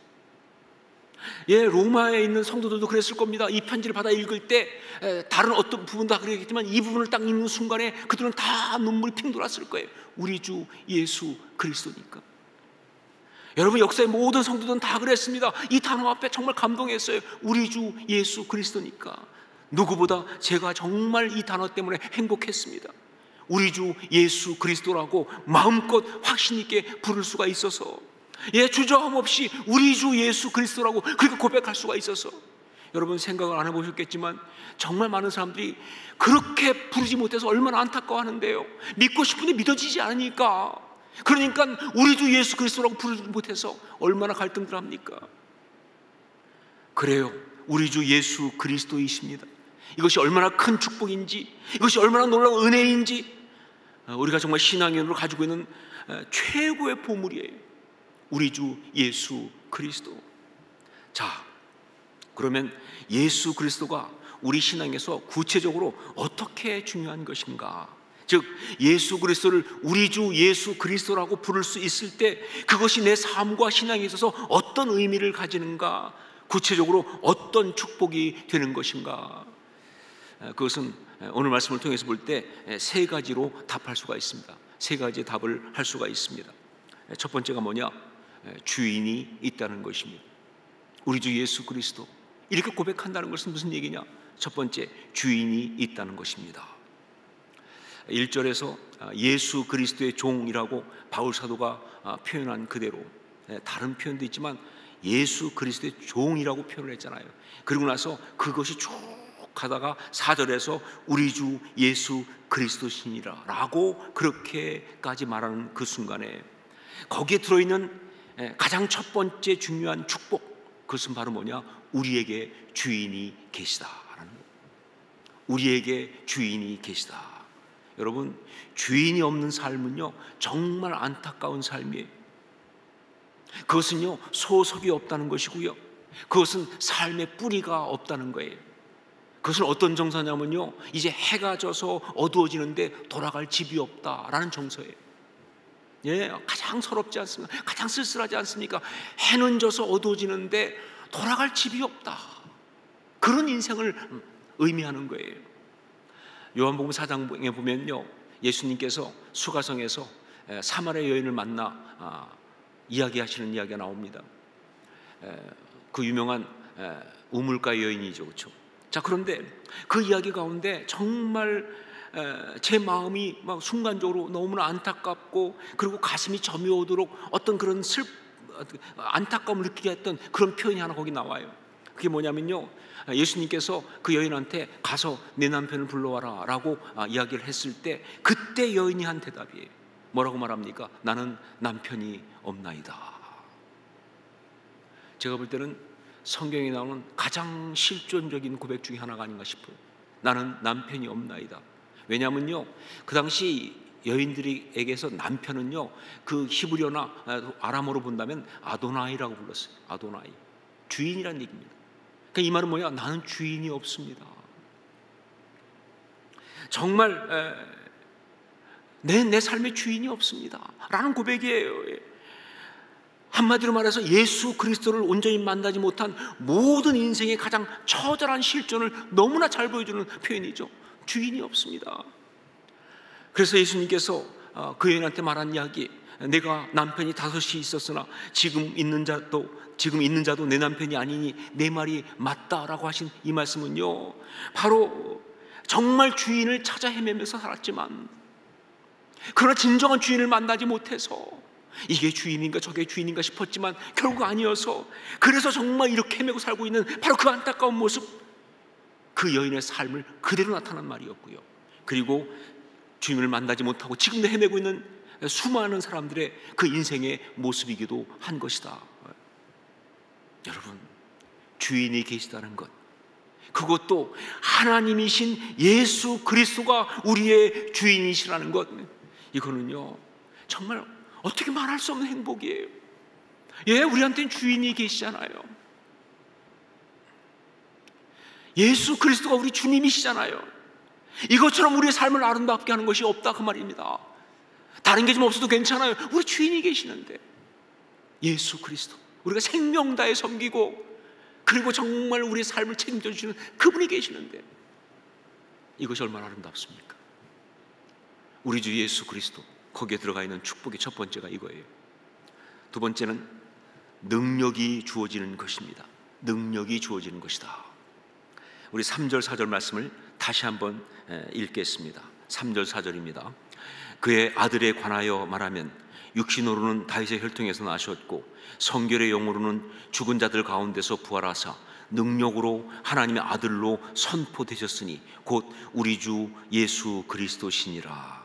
로마에 있는 성도들도 그랬을 겁니다. 이 편지를 받아 읽을 때 다른 어떤 부분도 다 그랬겠지만 이 부분을 딱 읽는 순간에 그들은 다 눈물이 핑 돌았을 거예요. 우리 주 예수 그리스도니까. 여러분, 역사의 모든 성도들은 다 그랬습니다. 이 단어 앞에 정말 감동했어요. 우리 주 예수 그리스도니까. 누구보다 제가 정말 이 단어 때문에 행복했습니다. 우리 주 예수 그리스도라고 마음껏 확신 있게 부를 수가 있어서, 주저함 없이 우리 주 예수 그리스도라고 그렇게 고백할 수가 있어서, 여러분 생각을 안 해보셨겠지만 정말 많은 사람들이 그렇게 부르지 못해서 얼마나 안타까워하는데요. 믿고 싶은데 믿어지지 않으니까. 그러니까 우리 주 예수 그리스도라고 부르지 못해서 얼마나 갈등들 합니까? 그래요, 우리 주 예수 그리스도이십니다. 이것이 얼마나 큰 축복인지, 이것이 얼마나 놀라운 은혜인지, 우리가 정말 신앙인으로 가지고 있는 최고의 보물이에요. 우리 주 예수 그리스도. 자, 그러면 예수 그리스도가 우리 신앙에서 구체적으로 어떻게 중요한 것인가? 즉, 예수 그리스도를 우리 주 예수 그리스도라고 부를 수 있을 때 그것이 내 삶과 신앙에 있어서 어떤 의미를 가지는가? 구체적으로 어떤 축복이 되는 것인가? 그것은 오늘 말씀을 통해서 볼 때 세 가지로 답할 수가 있습니다. 세 가지의 답을 할 수가 있습니다. 첫 번째가 뭐냐? 주인이 있다는 것입니다. 우리 주 예수 그리스도, 이렇게 고백한다는 것은 무슨 얘기냐? 첫 번째, 주인이 있다는 것입니다. 1절에서 예수 그리스도의 종이라고 바울 사도가 표현한 그대로, 다른 표현도 있지만 예수 그리스도의 종이라고 표현을 했잖아요. 그리고 나서 그것이 쭉 가다가 4절에서 우리 주 예수 그리스도시니라 라고 그렇게까지 말하는 그 순간에 거기에 들어있는 가장 첫 번째 중요한 축복, 그것은 바로 뭐냐? 우리에게 주인이 계시다라는 거예요. 우리에게 주인이 계시다. 여러분, 주인이 없는 삶은요 정말 안타까운 삶이에요. 그것은요 소속이 없다는 것이고요, 그것은 삶의 뿌리가 없다는 거예요. 그것은 어떤 정서냐면요, 이제 해가 져서 어두워지는데 돌아갈 집이 없다라는 정서예요. 가장 서럽지 않습니까? 가장 쓸쓸하지 않습니까? 해는 져서 어두워지는데 돌아갈 집이 없다. 그런 인생을 의미하는 거예요. 요한복음 4장에 보면요, 예수님께서 수가성에서 사마리아 여인을 만나 이야기하시는 이야기가 나옵니다. 그 유명한 우물가 여인이죠, 그렇죠? 자, 그런데 그 이야기 가운데 정말 제 마음이 막 순간적으로 너무나 안타깝고, 그리고 가슴이 저미 오도록 어떤 그런 안타까움을 느끼게 했던 그런 표현이 하나 거기 나와요. 그게 뭐냐면요, 예수님께서 그 여인한테 가서 내 남편을 불러와라 라고 이야기를 했을 때 그때 여인이 한 대답이에요. 뭐라고 말합니까? 나는 남편이 없나이다. 제가 볼 때는 성경에 나오는 가장 실존적인 고백 중에 하나가 아닌가 싶어요. 나는 남편이 없나이다. 왜냐하면요, 그 당시 여인들에게서 남편은요, 그 히브리어나 아람어로 본다면 아도나이라고 불렀어요. 아도나이, 주인이라는 얘기입니다. 그러니까 이 말은 뭐냐? 나는 주인이 없습니다. 정말 내 삶의 주인이 없습니다 라는 고백이에요. 한마디로 말해서 예수 그리스도를 온전히 만나지 못한 모든 인생의 가장 처절한 실존을 너무나 잘 보여주는 표현이죠. 주인이 없습니다. 그래서 예수님께서 그 여인한테 말한 이야기, 내가 남편이 5이 있었으나 지금 있는 자도 내 남편이 아니니 내 말이 맞다라고 하신 이 말씀은요, 바로 정말 주인을 찾아 헤매면서 살았지만 그러나 진정한 주인을 만나지 못해서 이게 주인인가 저게 주인인가 싶었지만 결국 아니어서, 그래서 정말 이렇게 헤매고 살고 있는 바로 그 안타까운 모습, 그 여인의 삶을 그대로 나타난 말이었고요. 그리고 주님을 만나지 못하고 지금도 헤매고 있는 수많은 사람들의 그 인생의 모습이기도 한 것이다. 여러분, 주인이 계시다는 것, 그것도 하나님이신 예수 그리스도가 우리의 주인이시라는 것, 이거는요 정말 어떻게 말할 수 없는 행복이에요. 예, 우리한테는 주인이 계시잖아요. 예수 그리스도가 우리 주님이시잖아요. 이것처럼 우리의 삶을 아름답게 하는 것이 없다, 그 말입니다. 다른 게 좀 없어도 괜찮아요. 우리 주인이 계시는데, 예수 그리스도, 우리가 생명 다해 섬기고 그리고 정말 우리의 삶을 책임져 주시는 그분이 계시는데, 이것이 얼마나 아름답습니까? 우리 주 예수 그리스도, 거기에 들어가 있는 축복의 첫 번째가 이거예요. 두 번째는 능력이 주어지는 것입니다. 능력이 주어지는 것이다. 우리 3절 4절 말씀을 다시 한번 읽겠습니다. 3절 4절입니다. 그의 아들에 관하여 말하면 육신으로는 다윗의 혈통에서 나셨고 성결의 영으로는 죽은 자들 가운데서 부활하사 능력으로 하나님의 아들로 선포되셨으니 곧 우리 주 예수 그리스도시니라.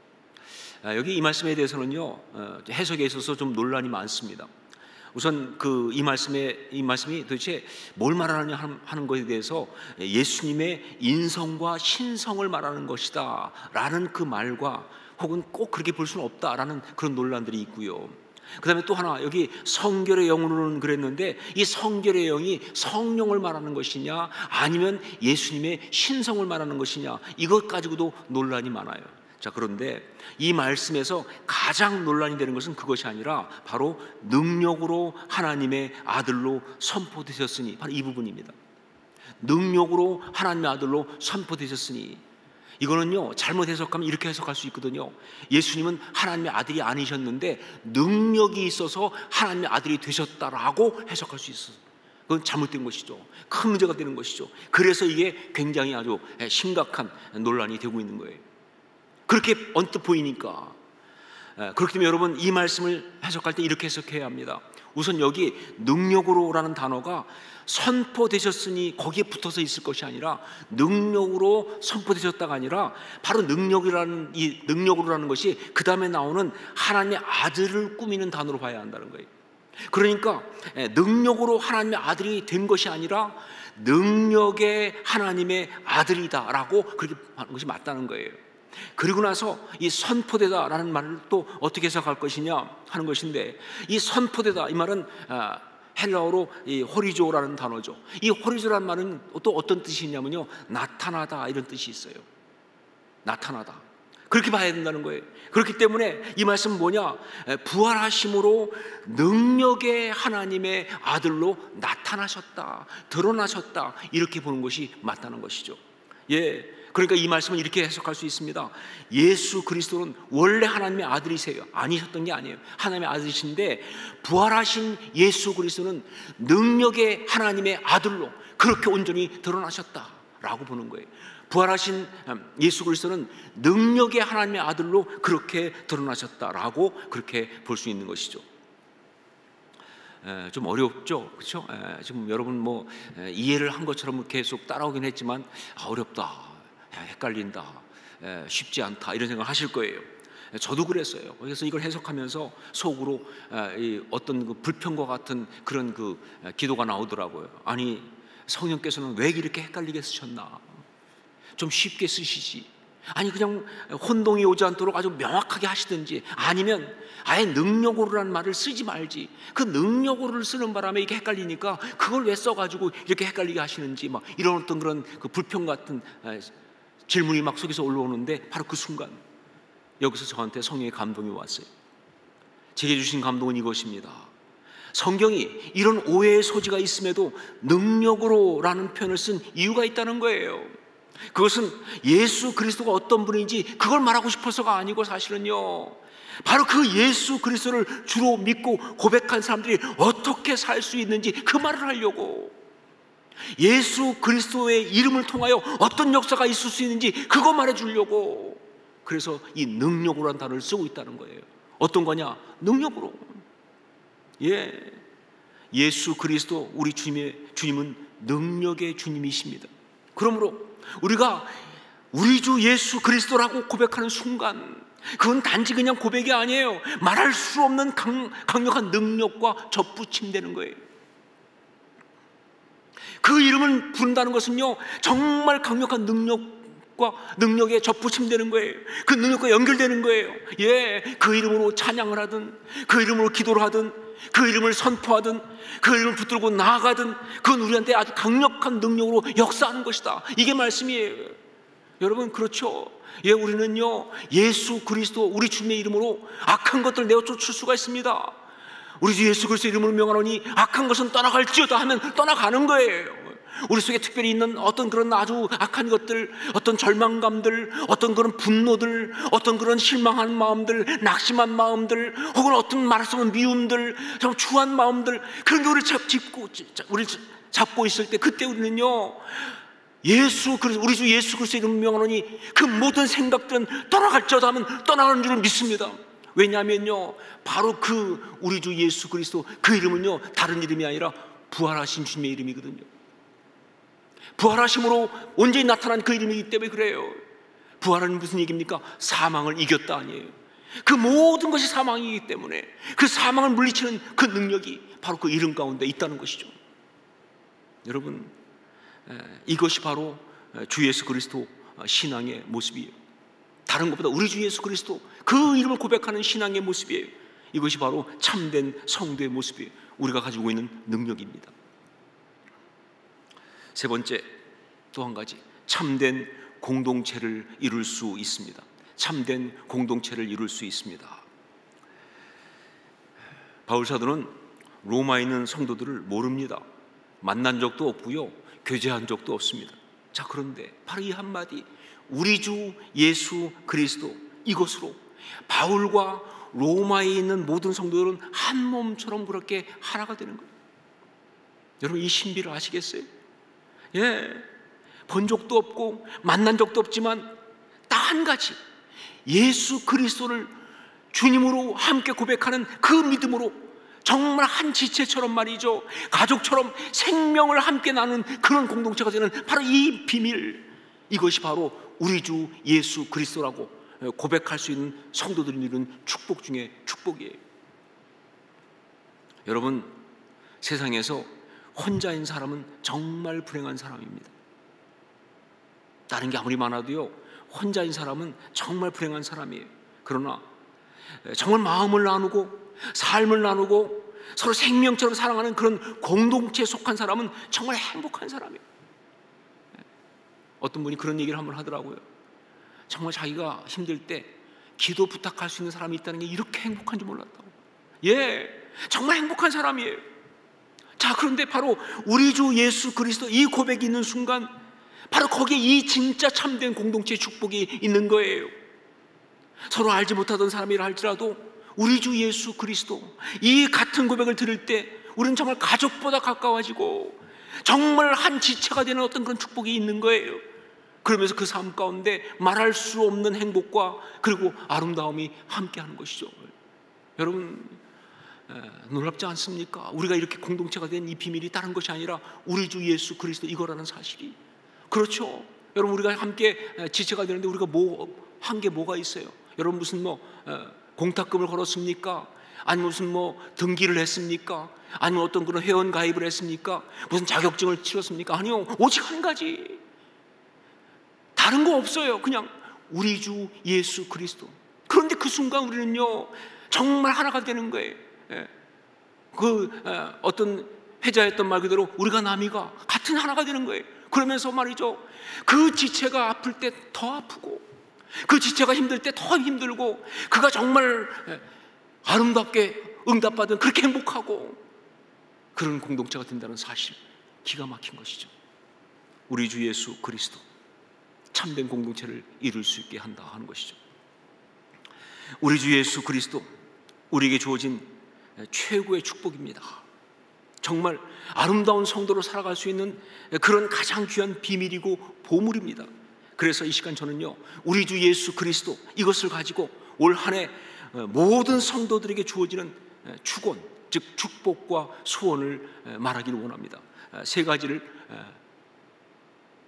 여기 이 말씀에 대해서는요 해석에 있어서 좀 논란이 많습니다. 우선 이 말씀이 도대체 뭘 말하느냐 하는 것에 대해서 예수님의 인성과 신성을 말하는 것이다 라는 그 말과, 혹은 꼭 그렇게 볼 수는 없다라는 그런 논란들이 있고요. 그 다음에 또 하나, 여기 성결의 영으로는 그랬는데 이 성결의 영이 성령을 말하는 것이냐 아니면 예수님의 신성을 말하는 것이냐, 이것 가지고도 논란이 많아요. 자, 그런데 이 말씀에서 가장 논란이 되는 것은 그것이 아니라 바로 능력으로 하나님의 아들로 선포되셨으니, 바로 이 부분입니다. 능력으로 하나님의 아들로 선포되셨으니, 이거는요 잘못 해석하면 이렇게 해석할 수 있거든요. 예수님은 하나님의 아들이 아니셨는데 능력이 있어서 하나님의 아들이 되셨다라고 해석할 수 있어요. 그건 잘못된 것이죠. 큰 문제가 되는 것이죠. 그래서 이게 굉장히 아주 심각한 논란이 되고 있는 거예요. 그렇게 언뜻 보이니까. 그렇기 때문에 여러분, 이 말씀을 해석할 때 이렇게 해석해야 합니다. 우선 여기 능력으로라는 단어가 선포되셨으니 거기에 붙어서 있을 것이 아니라 능력으로 선포되셨다가 아니라 바로 능력으로라는 것이 그 다음에 나오는 하나님의 아들을 꾸미는 단어로 봐야 한다는 거예요. 그러니까 능력으로 하나님의 아들이 된 것이 아니라 능력의 하나님의 아들이다라고 그렇게 하는 것이 맞다는 거예요. 그리고 나서 이 선포되다라는 말을 또 어떻게 해석할 것이냐 하는 것인데, 이 선포되다, 이 말은 헬라어로 이 호리조라는 단어죠. 이 호리조라는 말은 또 어떤 뜻이 있냐면요, 나타나다, 이런 뜻이 있어요. 나타나다, 그렇게 봐야 된다는 거예요. 그렇기 때문에 이 말씀은 뭐냐, 부활하심으로 능력의 하나님의 아들로 나타나셨다, 드러나셨다, 이렇게 보는 것이 맞다는 것이죠. 예, 그러니까 이 말씀은 이렇게 해석할 수 있습니다. 예수 그리스도는 원래 하나님의 아들이세요. 아니셨던 게 아니에요. 하나님의 아들이신데 부활하신 예수 그리스도는 능력의 하나님의 아들로 그렇게 온전히 드러나셨다라고 보는 거예요. 부활하신 예수 그리스도는 능력의 하나님의 아들로 그렇게 드러나셨다라고 그렇게 볼 수 있는 것이죠. 좀 어렵죠, 그렇죠? 지금 여러분 이해를 한 것처럼 계속 따라오긴 했지만 어렵다, 헷갈린다, 쉽지 않다, 이런 생각을 하실 거예요. 저도 그랬어요. 그래서 이걸 해석하면서 속으로 어떤 그 불평과 같은 그런 그 기도가 나오더라고요. 아니, 성령께서는 왜 이렇게 헷갈리게 쓰셨나? 좀 쉽게 쓰시지. 아니, 그냥 혼동이 오지 않도록 아주 명확하게 하시든지, 아니면 아예 능력으로라는 말을 쓰지 말지. 그 능력으로를 쓰는 바람에 이게 헷갈리니까 그걸 왜 써가지고 이렇게 헷갈리게 하시는지, 막 이런 어떤 그런 그 불평 같은 질문이 막 속에서 올라오는데, 바로 그 순간 여기서 저한테 성령의 감동이 왔어요. 제게 주신 감동은 이것입니다. 성경이 이런 오해의 소지가 있음에도 능력으로라는 표현을 쓴 이유가 있다는 거예요. 그것은 예수 그리스도가 어떤 분인지 그걸 말하고 싶어서가 아니고, 사실은요 바로 그 예수 그리스도를 주로 믿고 고백한 사람들이 어떻게 살 수 있는지 그 말을 하려고, 예수 그리스도의 이름을 통하여 어떤 역사가 있을 수 있는지 그거 말해주려고, 그래서 이 능력으로라는 단어를 쓰고 있다는 거예요. 어떤 거냐? 능력으로. 예, 예수 그리스도 우리 주님은 능력의 주님이십니다. 그러므로 우리가 우리 주 예수 그리스도라고 고백하는 순간, 그건 단지 그냥 고백이 아니에요. 말할 수 없는 강력한 능력과 접붙임되는 거예요. 그 이름을 부른다는 것은요, 정말 강력한 능력에 접붙임되는 거예요. 그 능력과 연결되는 거예요. 예, 그 이름으로 찬양을 하든, 그 이름으로 기도를 하든, 그 이름을 선포하든, 그 이름을 붙들고 나아가든, 그건 우리한테 아주 강력한 능력으로 역사하는 것이다. 이게 말씀이에요. 여러분, 그렇죠? 예, 우리는요, 예수 그리스도 우리 주님의 이름으로 악한 것들을 내어 쫓을 수가 있습니다. 우리 주 예수 그리스도 이름으로 명하노니 악한 것은 떠나갈지어다 하면 떠나가는 거예요. 우리 속에 특별히 있는 어떤 그런 아주 악한 것들, 어떤 절망감들, 어떤 그런 분노들, 어떤 그런 실망한 마음들, 낙심한 마음들, 혹은 어떤 말할 수 없는 미움들, 좀 추한 마음들, 그런 게 우리를 잡고 있을 때, 그때 우리는요, 우리 주 예수 그리스도 이름으로 명하노니 그 모든 생각들은 떠나갈지어다 하면 떠나가는 줄을 믿습니다. 왜냐하면요, 바로 우리 주 예수 그리스도 그 이름은요, 다른 이름이 아니라 부활하신 주님의 이름이거든요. 부활하심으로 온전히 나타난 그 이름이기 때문에 그래요. 부활은 무슨 얘기입니까? 사망을 이겼다 아니에요. 그 모든 것이 사망이기 때문에 그 사망을 물리치는 그 능력이 바로 그 이름 가운데 있다는 것이죠. 여러분, 이것이 바로 주 예수 그리스도 신앙의 모습이에요. 다른 것보다 우리 주 예수 그리스도 그 이름을 고백하는 신앙의 모습이에요. 이것이 바로 참된 성도의 모습이에요. 우리가 가지고 있는 능력입니다. 세 번째, 또 한 가지, 참된 공동체를 이룰 수 있습니다. 참된 공동체를 이룰 수 있습니다. 바울 사도는 로마에 있는 성도들을 모릅니다. 만난 적도 없고요, 교제한 적도 없습니다. 자, 그런데 바로 이 한마디, 우리 주 예수 그리스도, 이것으로 바울과 로마에 있는 모든 성도들은 한 몸처럼 그렇게 하나가 되는 거예요. 여러분, 이 신비를 아시겠어요? 예, 본 적도 없고 만난 적도 없지만 딱 한 가지, 예수 그리스도를 주님으로 함께 고백하는 그 믿음으로 정말 한 지체처럼 말이죠, 가족처럼 생명을 함께 나누는 그런 공동체가 되는 바로 이 비밀, 이것이 바로 우리 주 예수 그리스도라고 고백할 수 있는 성도들이 이루는 축복 중에 축복이에요. 여러분, 세상에서 혼자인 사람은 정말 불행한 사람입니다. 다른 게 아무리 많아도요, 혼자인 사람은 정말 불행한 사람이에요. 그러나 정말 마음을 나누고 삶을 나누고 서로 생명처럼 사랑하는 그런 공동체에 속한 사람은 정말 행복한 사람이에요. 어떤 분이 그런 얘기를 한번 하더라고요. 정말 자기가 힘들 때 기도 부탁할 수 있는 사람이 있다는 게 이렇게 행복한 줄 몰랐다고. 예, 정말 행복한 사람이에요. 자, 그런데 바로 우리 주 예수 그리스도 이 고백이 있는 순간, 바로 거기에 이 진짜 참된 공동체의 축복이 있는 거예요. 서로 알지 못하던 사람이라 할지라도 우리 주 예수 그리스도 이 같은 고백을 들을 때 우리는 정말 가족보다 가까워지고 정말 한 지체가 되는 어떤 그런 축복이 있는 거예요. 그러면서 그 삶 가운데 말할 수 없는 행복과 그리고 아름다움이 함께하는 것이죠. 여러분, 놀랍지 않습니까? 우리가 이렇게 공동체가 된 이 비밀이 다른 것이 아니라 우리 주 예수 그리스도 이거라는 사실이. 그렇죠. 여러분, 우리가 함께 지체가 되는데 우리가 한 게 뭐가 있어요? 여러분, 무슨 공탁금을 걸었습니까? 아니면 무슨 등기를 했습니까? 아니면 어떤 그런 회원 가입을 했습니까? 무슨 자격증을 치렀습니까? 아니요, 오직 한 가지, 다른 거 없어요. 그냥 우리 주 예수 그리스도. 그런데 그 순간 우리는요, 정말 하나가 되는 거예요. 어떤 회자했던 말 그대로 우리가 남이가 같은 하나가 되는 거예요. 그러면서 말이죠, 그 지체가 아플 때 더 아프고, 그 지체가 힘들 때 더 힘들고, 그가 정말 아름답게 응답받은 그렇게 행복하고, 그런 공동체가 된다는 사실, 기가 막힌 것이죠. 우리 주 예수 그리스도 참된 공동체를 이룰 수 있게 한다 하는 것이죠. 우리 주 예수 그리스도 우리에게 주어진 최고의 축복입니다. 정말 아름다운 성도로 살아갈 수 있는 그런 가장 귀한 비밀이고 보물입니다. 그래서 이 시간 저는요, 우리 주 예수 그리스도 이것을 가지고 올 한 해 모든 성도들에게 주어지는 축원, 즉 축복과 소원을 말하기를 원합니다. 세 가지를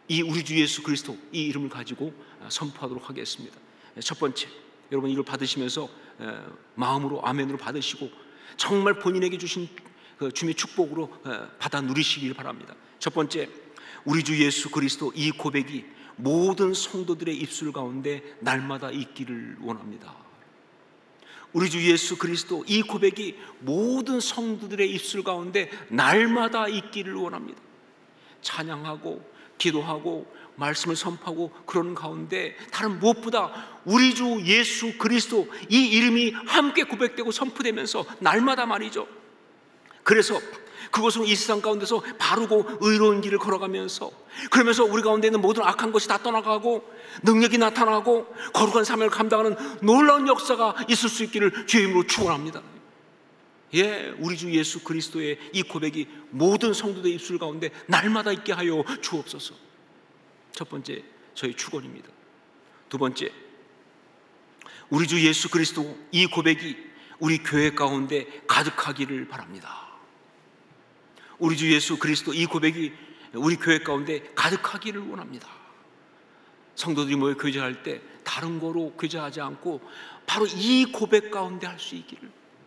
이 우리 주 예수 그리스도 이 이름을 가지고 선포하도록 하겠습니다. 첫 번째, 여러분 이걸 받으시면서 마음으로 아멘으로 받으시고 정말 본인에게 주신 그 주님의 축복으로 받아 누리시길 바랍니다. 첫 번째, 우리 주 예수 그리스도 이 고백이 모든 성도들의 입술 가운데 날마다 있기를 원합니다. 우리 주 예수 그리스도 이 고백이 모든 성도들의 입술 가운데 날마다 있기를 원합니다. 찬양하고 기도하고 말씀을 선포하고 그런 가운데 다른 무엇보다 우리 주 예수 그리스도 이 이름이 함께 고백되고 선포되면서 날마다 말이죠. 그래서 그것은 이 세상 가운데서 바르고 의로운 길을 걸어가면서, 그러면서 우리 가운데 있는 모든 악한 것이 다 떠나가고 능력이 나타나고 거룩한 삶을 감당하는 놀라운 역사가 있을 수 있기를 주의 이름으로 축원합니다. 우리 주 예수 그리스도의 이 고백이 모든 성도들의 입술 가운데 날마다 있게 하여 주옵소서. 첫 번째, 저희 축원입니다. 두 번째, 우리 주 예수 그리스도 이 고백이 우리 교회 가운데 가득하기를 바랍니다. 우리 주 예수 그리스도 이 고백이 우리 교회 가운데 가득하기를 원합니다. 성도들이 모여 교제할 때 다른 거로 교제하지 않고 바로 이 고백 가운데 할 수 있기를,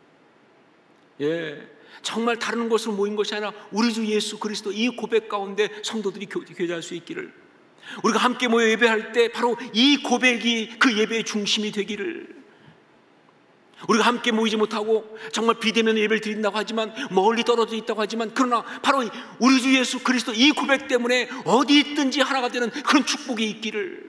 정말 다른 곳으로 모인 것이 아니라 우리 주 예수 그리스도 이 고백 가운데 성도들이 교제할 수 있기를, 우리가 함께 모여 예배할 때 바로 이 고백이 그 예배의 중심이 되기를, 우리가 함께 모이지 못하고 정말 비대면 예배를 드린다고 하지만 멀리 떨어져 있다고 하지만 그러나 바로 우리 주 예수 그리스도 이 고백 때문에 어디 있든지 하나가 되는 그런 축복이 있기를,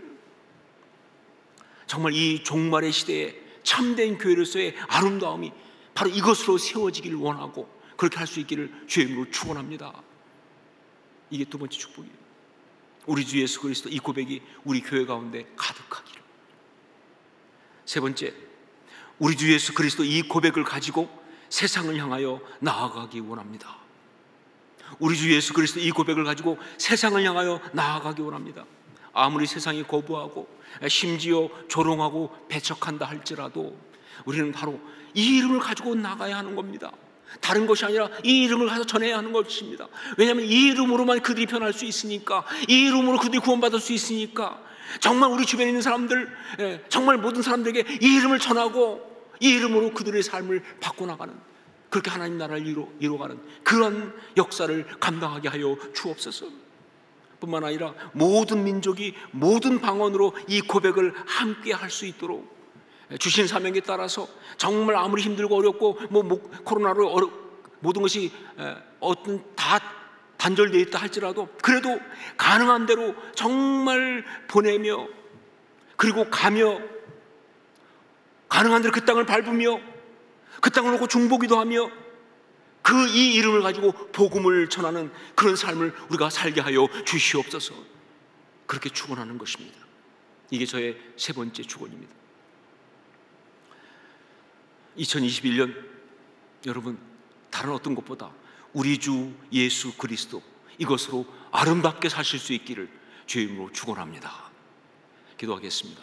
정말 이 종말의 시대에 참된 교회로서의 아름다움이 바로 이것으로 세워지기를 원하고 그렇게 할 수 있기를 주의 이름으로 축원합니다. 이게 두 번째 축복이에요. 우리 주 예수 그리스도 이 고백이 우리 교회 가운데 가득하기를. 세 번째, 우리 주 예수 그리스도 이 고백을 가지고 세상을 향하여 나아가기 원합니다. 우리 주 예수 그리스도 이 고백을 가지고 세상을 향하여 나아가기 원합니다. 아무리 세상이 거부하고 심지어 조롱하고 배척한다 할지라도 우리는 바로 이 이름을 가지고 나가야 하는 겁니다. 다른 것이 아니라 이 이름을 가서 전해야 하는 것입니다. 왜냐하면 이 이름으로만 그들이 변할 수 있으니까, 이 이름으로 그들이 구원받을 수 있으니까, 정말 우리 주변에 있는 사람들, 정말 모든 사람들에게 이 이름을 전하고 이 이름으로 그들의 삶을 바꿔나가는, 그렇게 하나님 나라를 이루어가는 그런 역사를 감당하게 하여 주옵소서. 뿐만 아니라 모든 민족이 모든 방언으로 이 고백을 함께 할 수 있도록 주신 사명에 따라서 정말 아무리 힘들고 어렵고 코로나로 모든 것이 어떤 다 단절되어 있다 할지라도 그래도 가능한 대로 정말 보내며, 그리고 가며, 가능한 대로 그 땅을 밟으며 그 땅을 놓고 중보기도 하며 그 이 이름을 가지고 복음을 전하는 그런 삶을 우리가 살게 하여 주시옵소서. 그렇게 축원하는 것입니다. 이게 저의 세 번째 축원입니다. 2021년 여러분, 다른 어떤 것보다 우리 주 예수 그리스도 이것으로 아름답게 사실 수 있기를 주의 이름으로 축원합니다. 기도하겠습니다.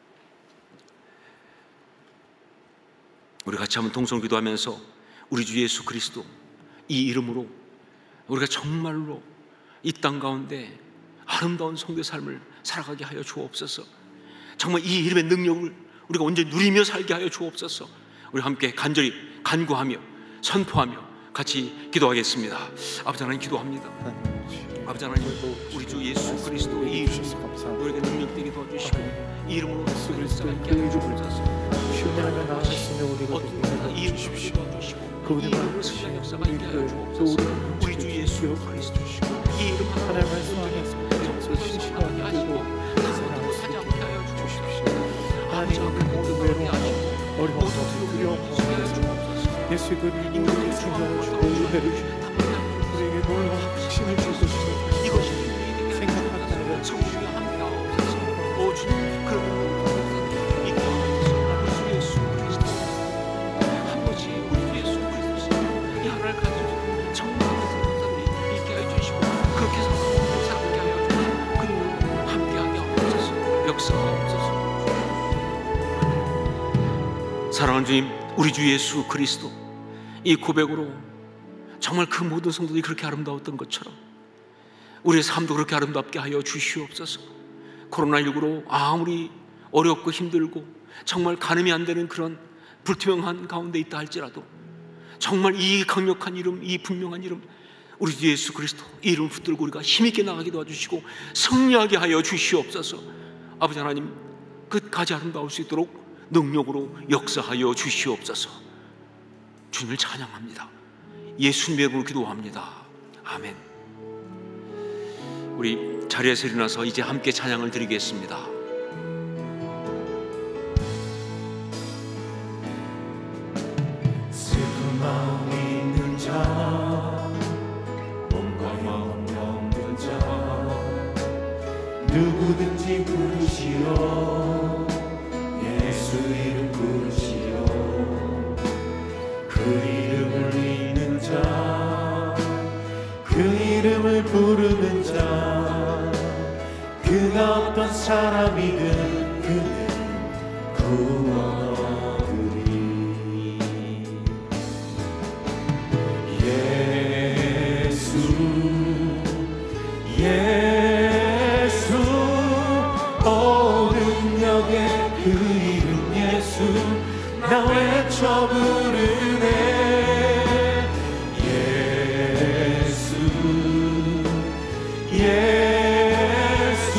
우리 같이 한번 동성 기도하면서 우리 주 예수 그리스도 이 이름으로 우리가 정말로 이 땅 가운데 아름다운 성도의 삶을 살아가게 하여 주옵소서. 정말 이 이름의 능력을 우리가 언제 누리며 살게 하여 주옵소서. 우리 함께 간절히 간구하며 선포하며 같이 기도하겠습니다. 아버지 하나님 기도합니다. 아버지 하나님, 우리 주 예수 그리스도 이 이름 우리에게 능력되게 도와주시고 이 이름으로 우리를 살게 하여 주옵소서. 신뢰하며 나아갈 수 있는 우리가 되게 해주십시오. 그분의 승리의 역사가 있게 하여 주옵소서. 우리 주 예수 그리스도 이 이름 하나님 말씀하셨습니다. 신실하게 하시고 아무도 하지 않게 하여 주십시오. 하나님 그 모든 외로움, 어려움, 두려움 가운데 예수의 그 이름으로 생각을 주고 해주시고 우리에게 놀라운 확신을 주시고 이것이 생각하기 아니라 성주가 함께 하옵소서. 오 주님, 그런 있게 하옵소서. 우리 예수 그리스도 아버지, 우리 예수 그리스도 이 하나를 가지고 정말 사람들이 있게 하여 주시고 그렇게 살아가게 하여 주시고 그리고 함께하게 하옵소서. 역사하옵소서. 사랑하는 주님, 우리 주 예수 그리스도 이 고백으로 정말 그 모든 성도들이 그렇게 아름다웠던 것처럼 우리의 삶도 그렇게 아름답게 하여 주시옵소서. 코로나19로 아무리 어렵고 힘들고 정말 가늠이 안 되는 그런 불투명한 가운데 있다 할지라도 정말 이 강력한 이름, 이 분명한 이름, 우리 주 예수 그리스도 이 이름을 붙들고 우리가 힘있게 나가게 도와주시고 승리하게 하여 주시옵소서. 아버지 하나님, 끝까지 아름다울 수 있도록 능력으로 역사하여 주시옵소서. 주님을 찬양합니다. 예수님의 이름으로 기도합니다. 아멘. 우리 자리에서 일어나서 이제 함께 찬양을 드리겠습니다. 슬픈 마음 있는 자, 몸과 마음 없는 자, 누구든지 부르시오. 예수 이름 부르시오. 그 이름을 믿는 자, 그 이름을 부르는 자, 그가 어떤 사람이든 그는 구원 얻으리. 예수 예수 오 능력의 그 이름 예수 나 외쳐 부르네. 예수 예수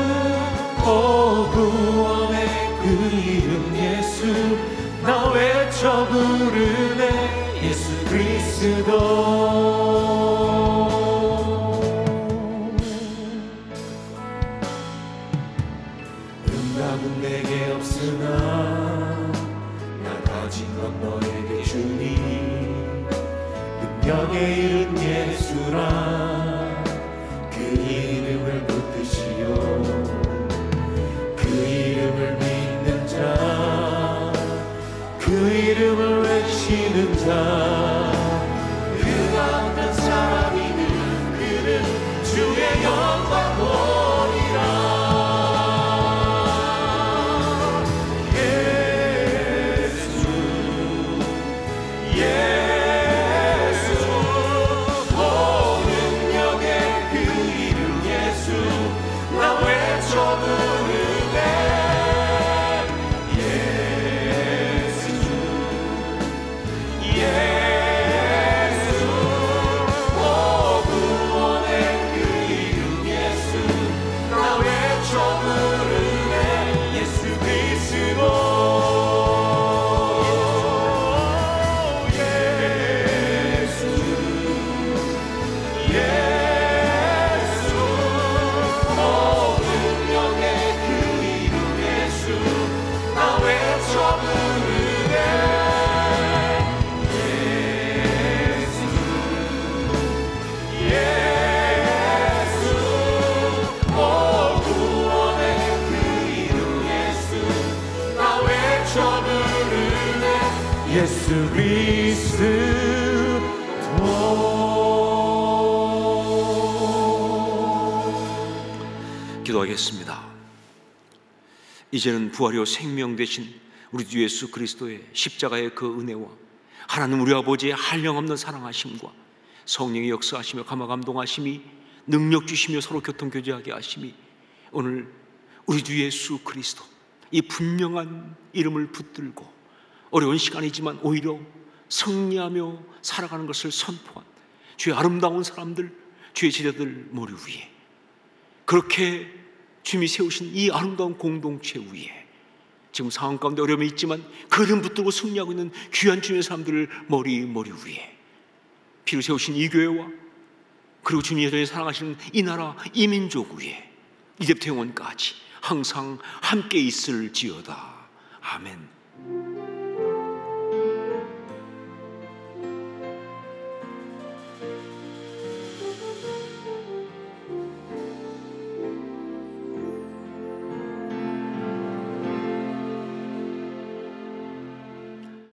오 구원의 그 이름 예수 나 외쳐 부르네. 예수 그리스도. 응답은 내게 없으나 나 가진 건 너에게 주니. 능력의 이름 예수라 그 이름을 붙드시오. 그 이름을 믿는 자, 그 이름을 외치는 자, 그가 어떤 사람이든 그는 주의 영광 보리라. 예수 그리스도. 기도하겠습니다. 이제는 부활이요 생명 되신 우리 주 예수 그리스도의 십자가의 그 은혜와 하나님 우리 아버지의 한량없는 사랑하심과 성령의 역사하시며 감화 감동하심이 능력 주시며 서로 교통교제하게 하심이 오늘 우리 주 예수 그리스도 이 분명한 이름을 붙들고 어려운 시간이지만 오히려 승리하며 살아가는 것을 선포한 주의 아름다운 사람들, 주의 제자들 머리 위에, 그렇게 주님이 세우신 이 아름다운 공동체 위에 지금 상황 가운데 어려움이 있지만 그 이름 붙들고 승리하고 있는 귀한 주님의 사람들을 머리 위에 피로 세우신 이 교회와 그리고 주님이 여전히 사랑하시는 이 나라, 이 민족 위에 이제부터 영원까지 항상 함께 있을지어다. 아멘.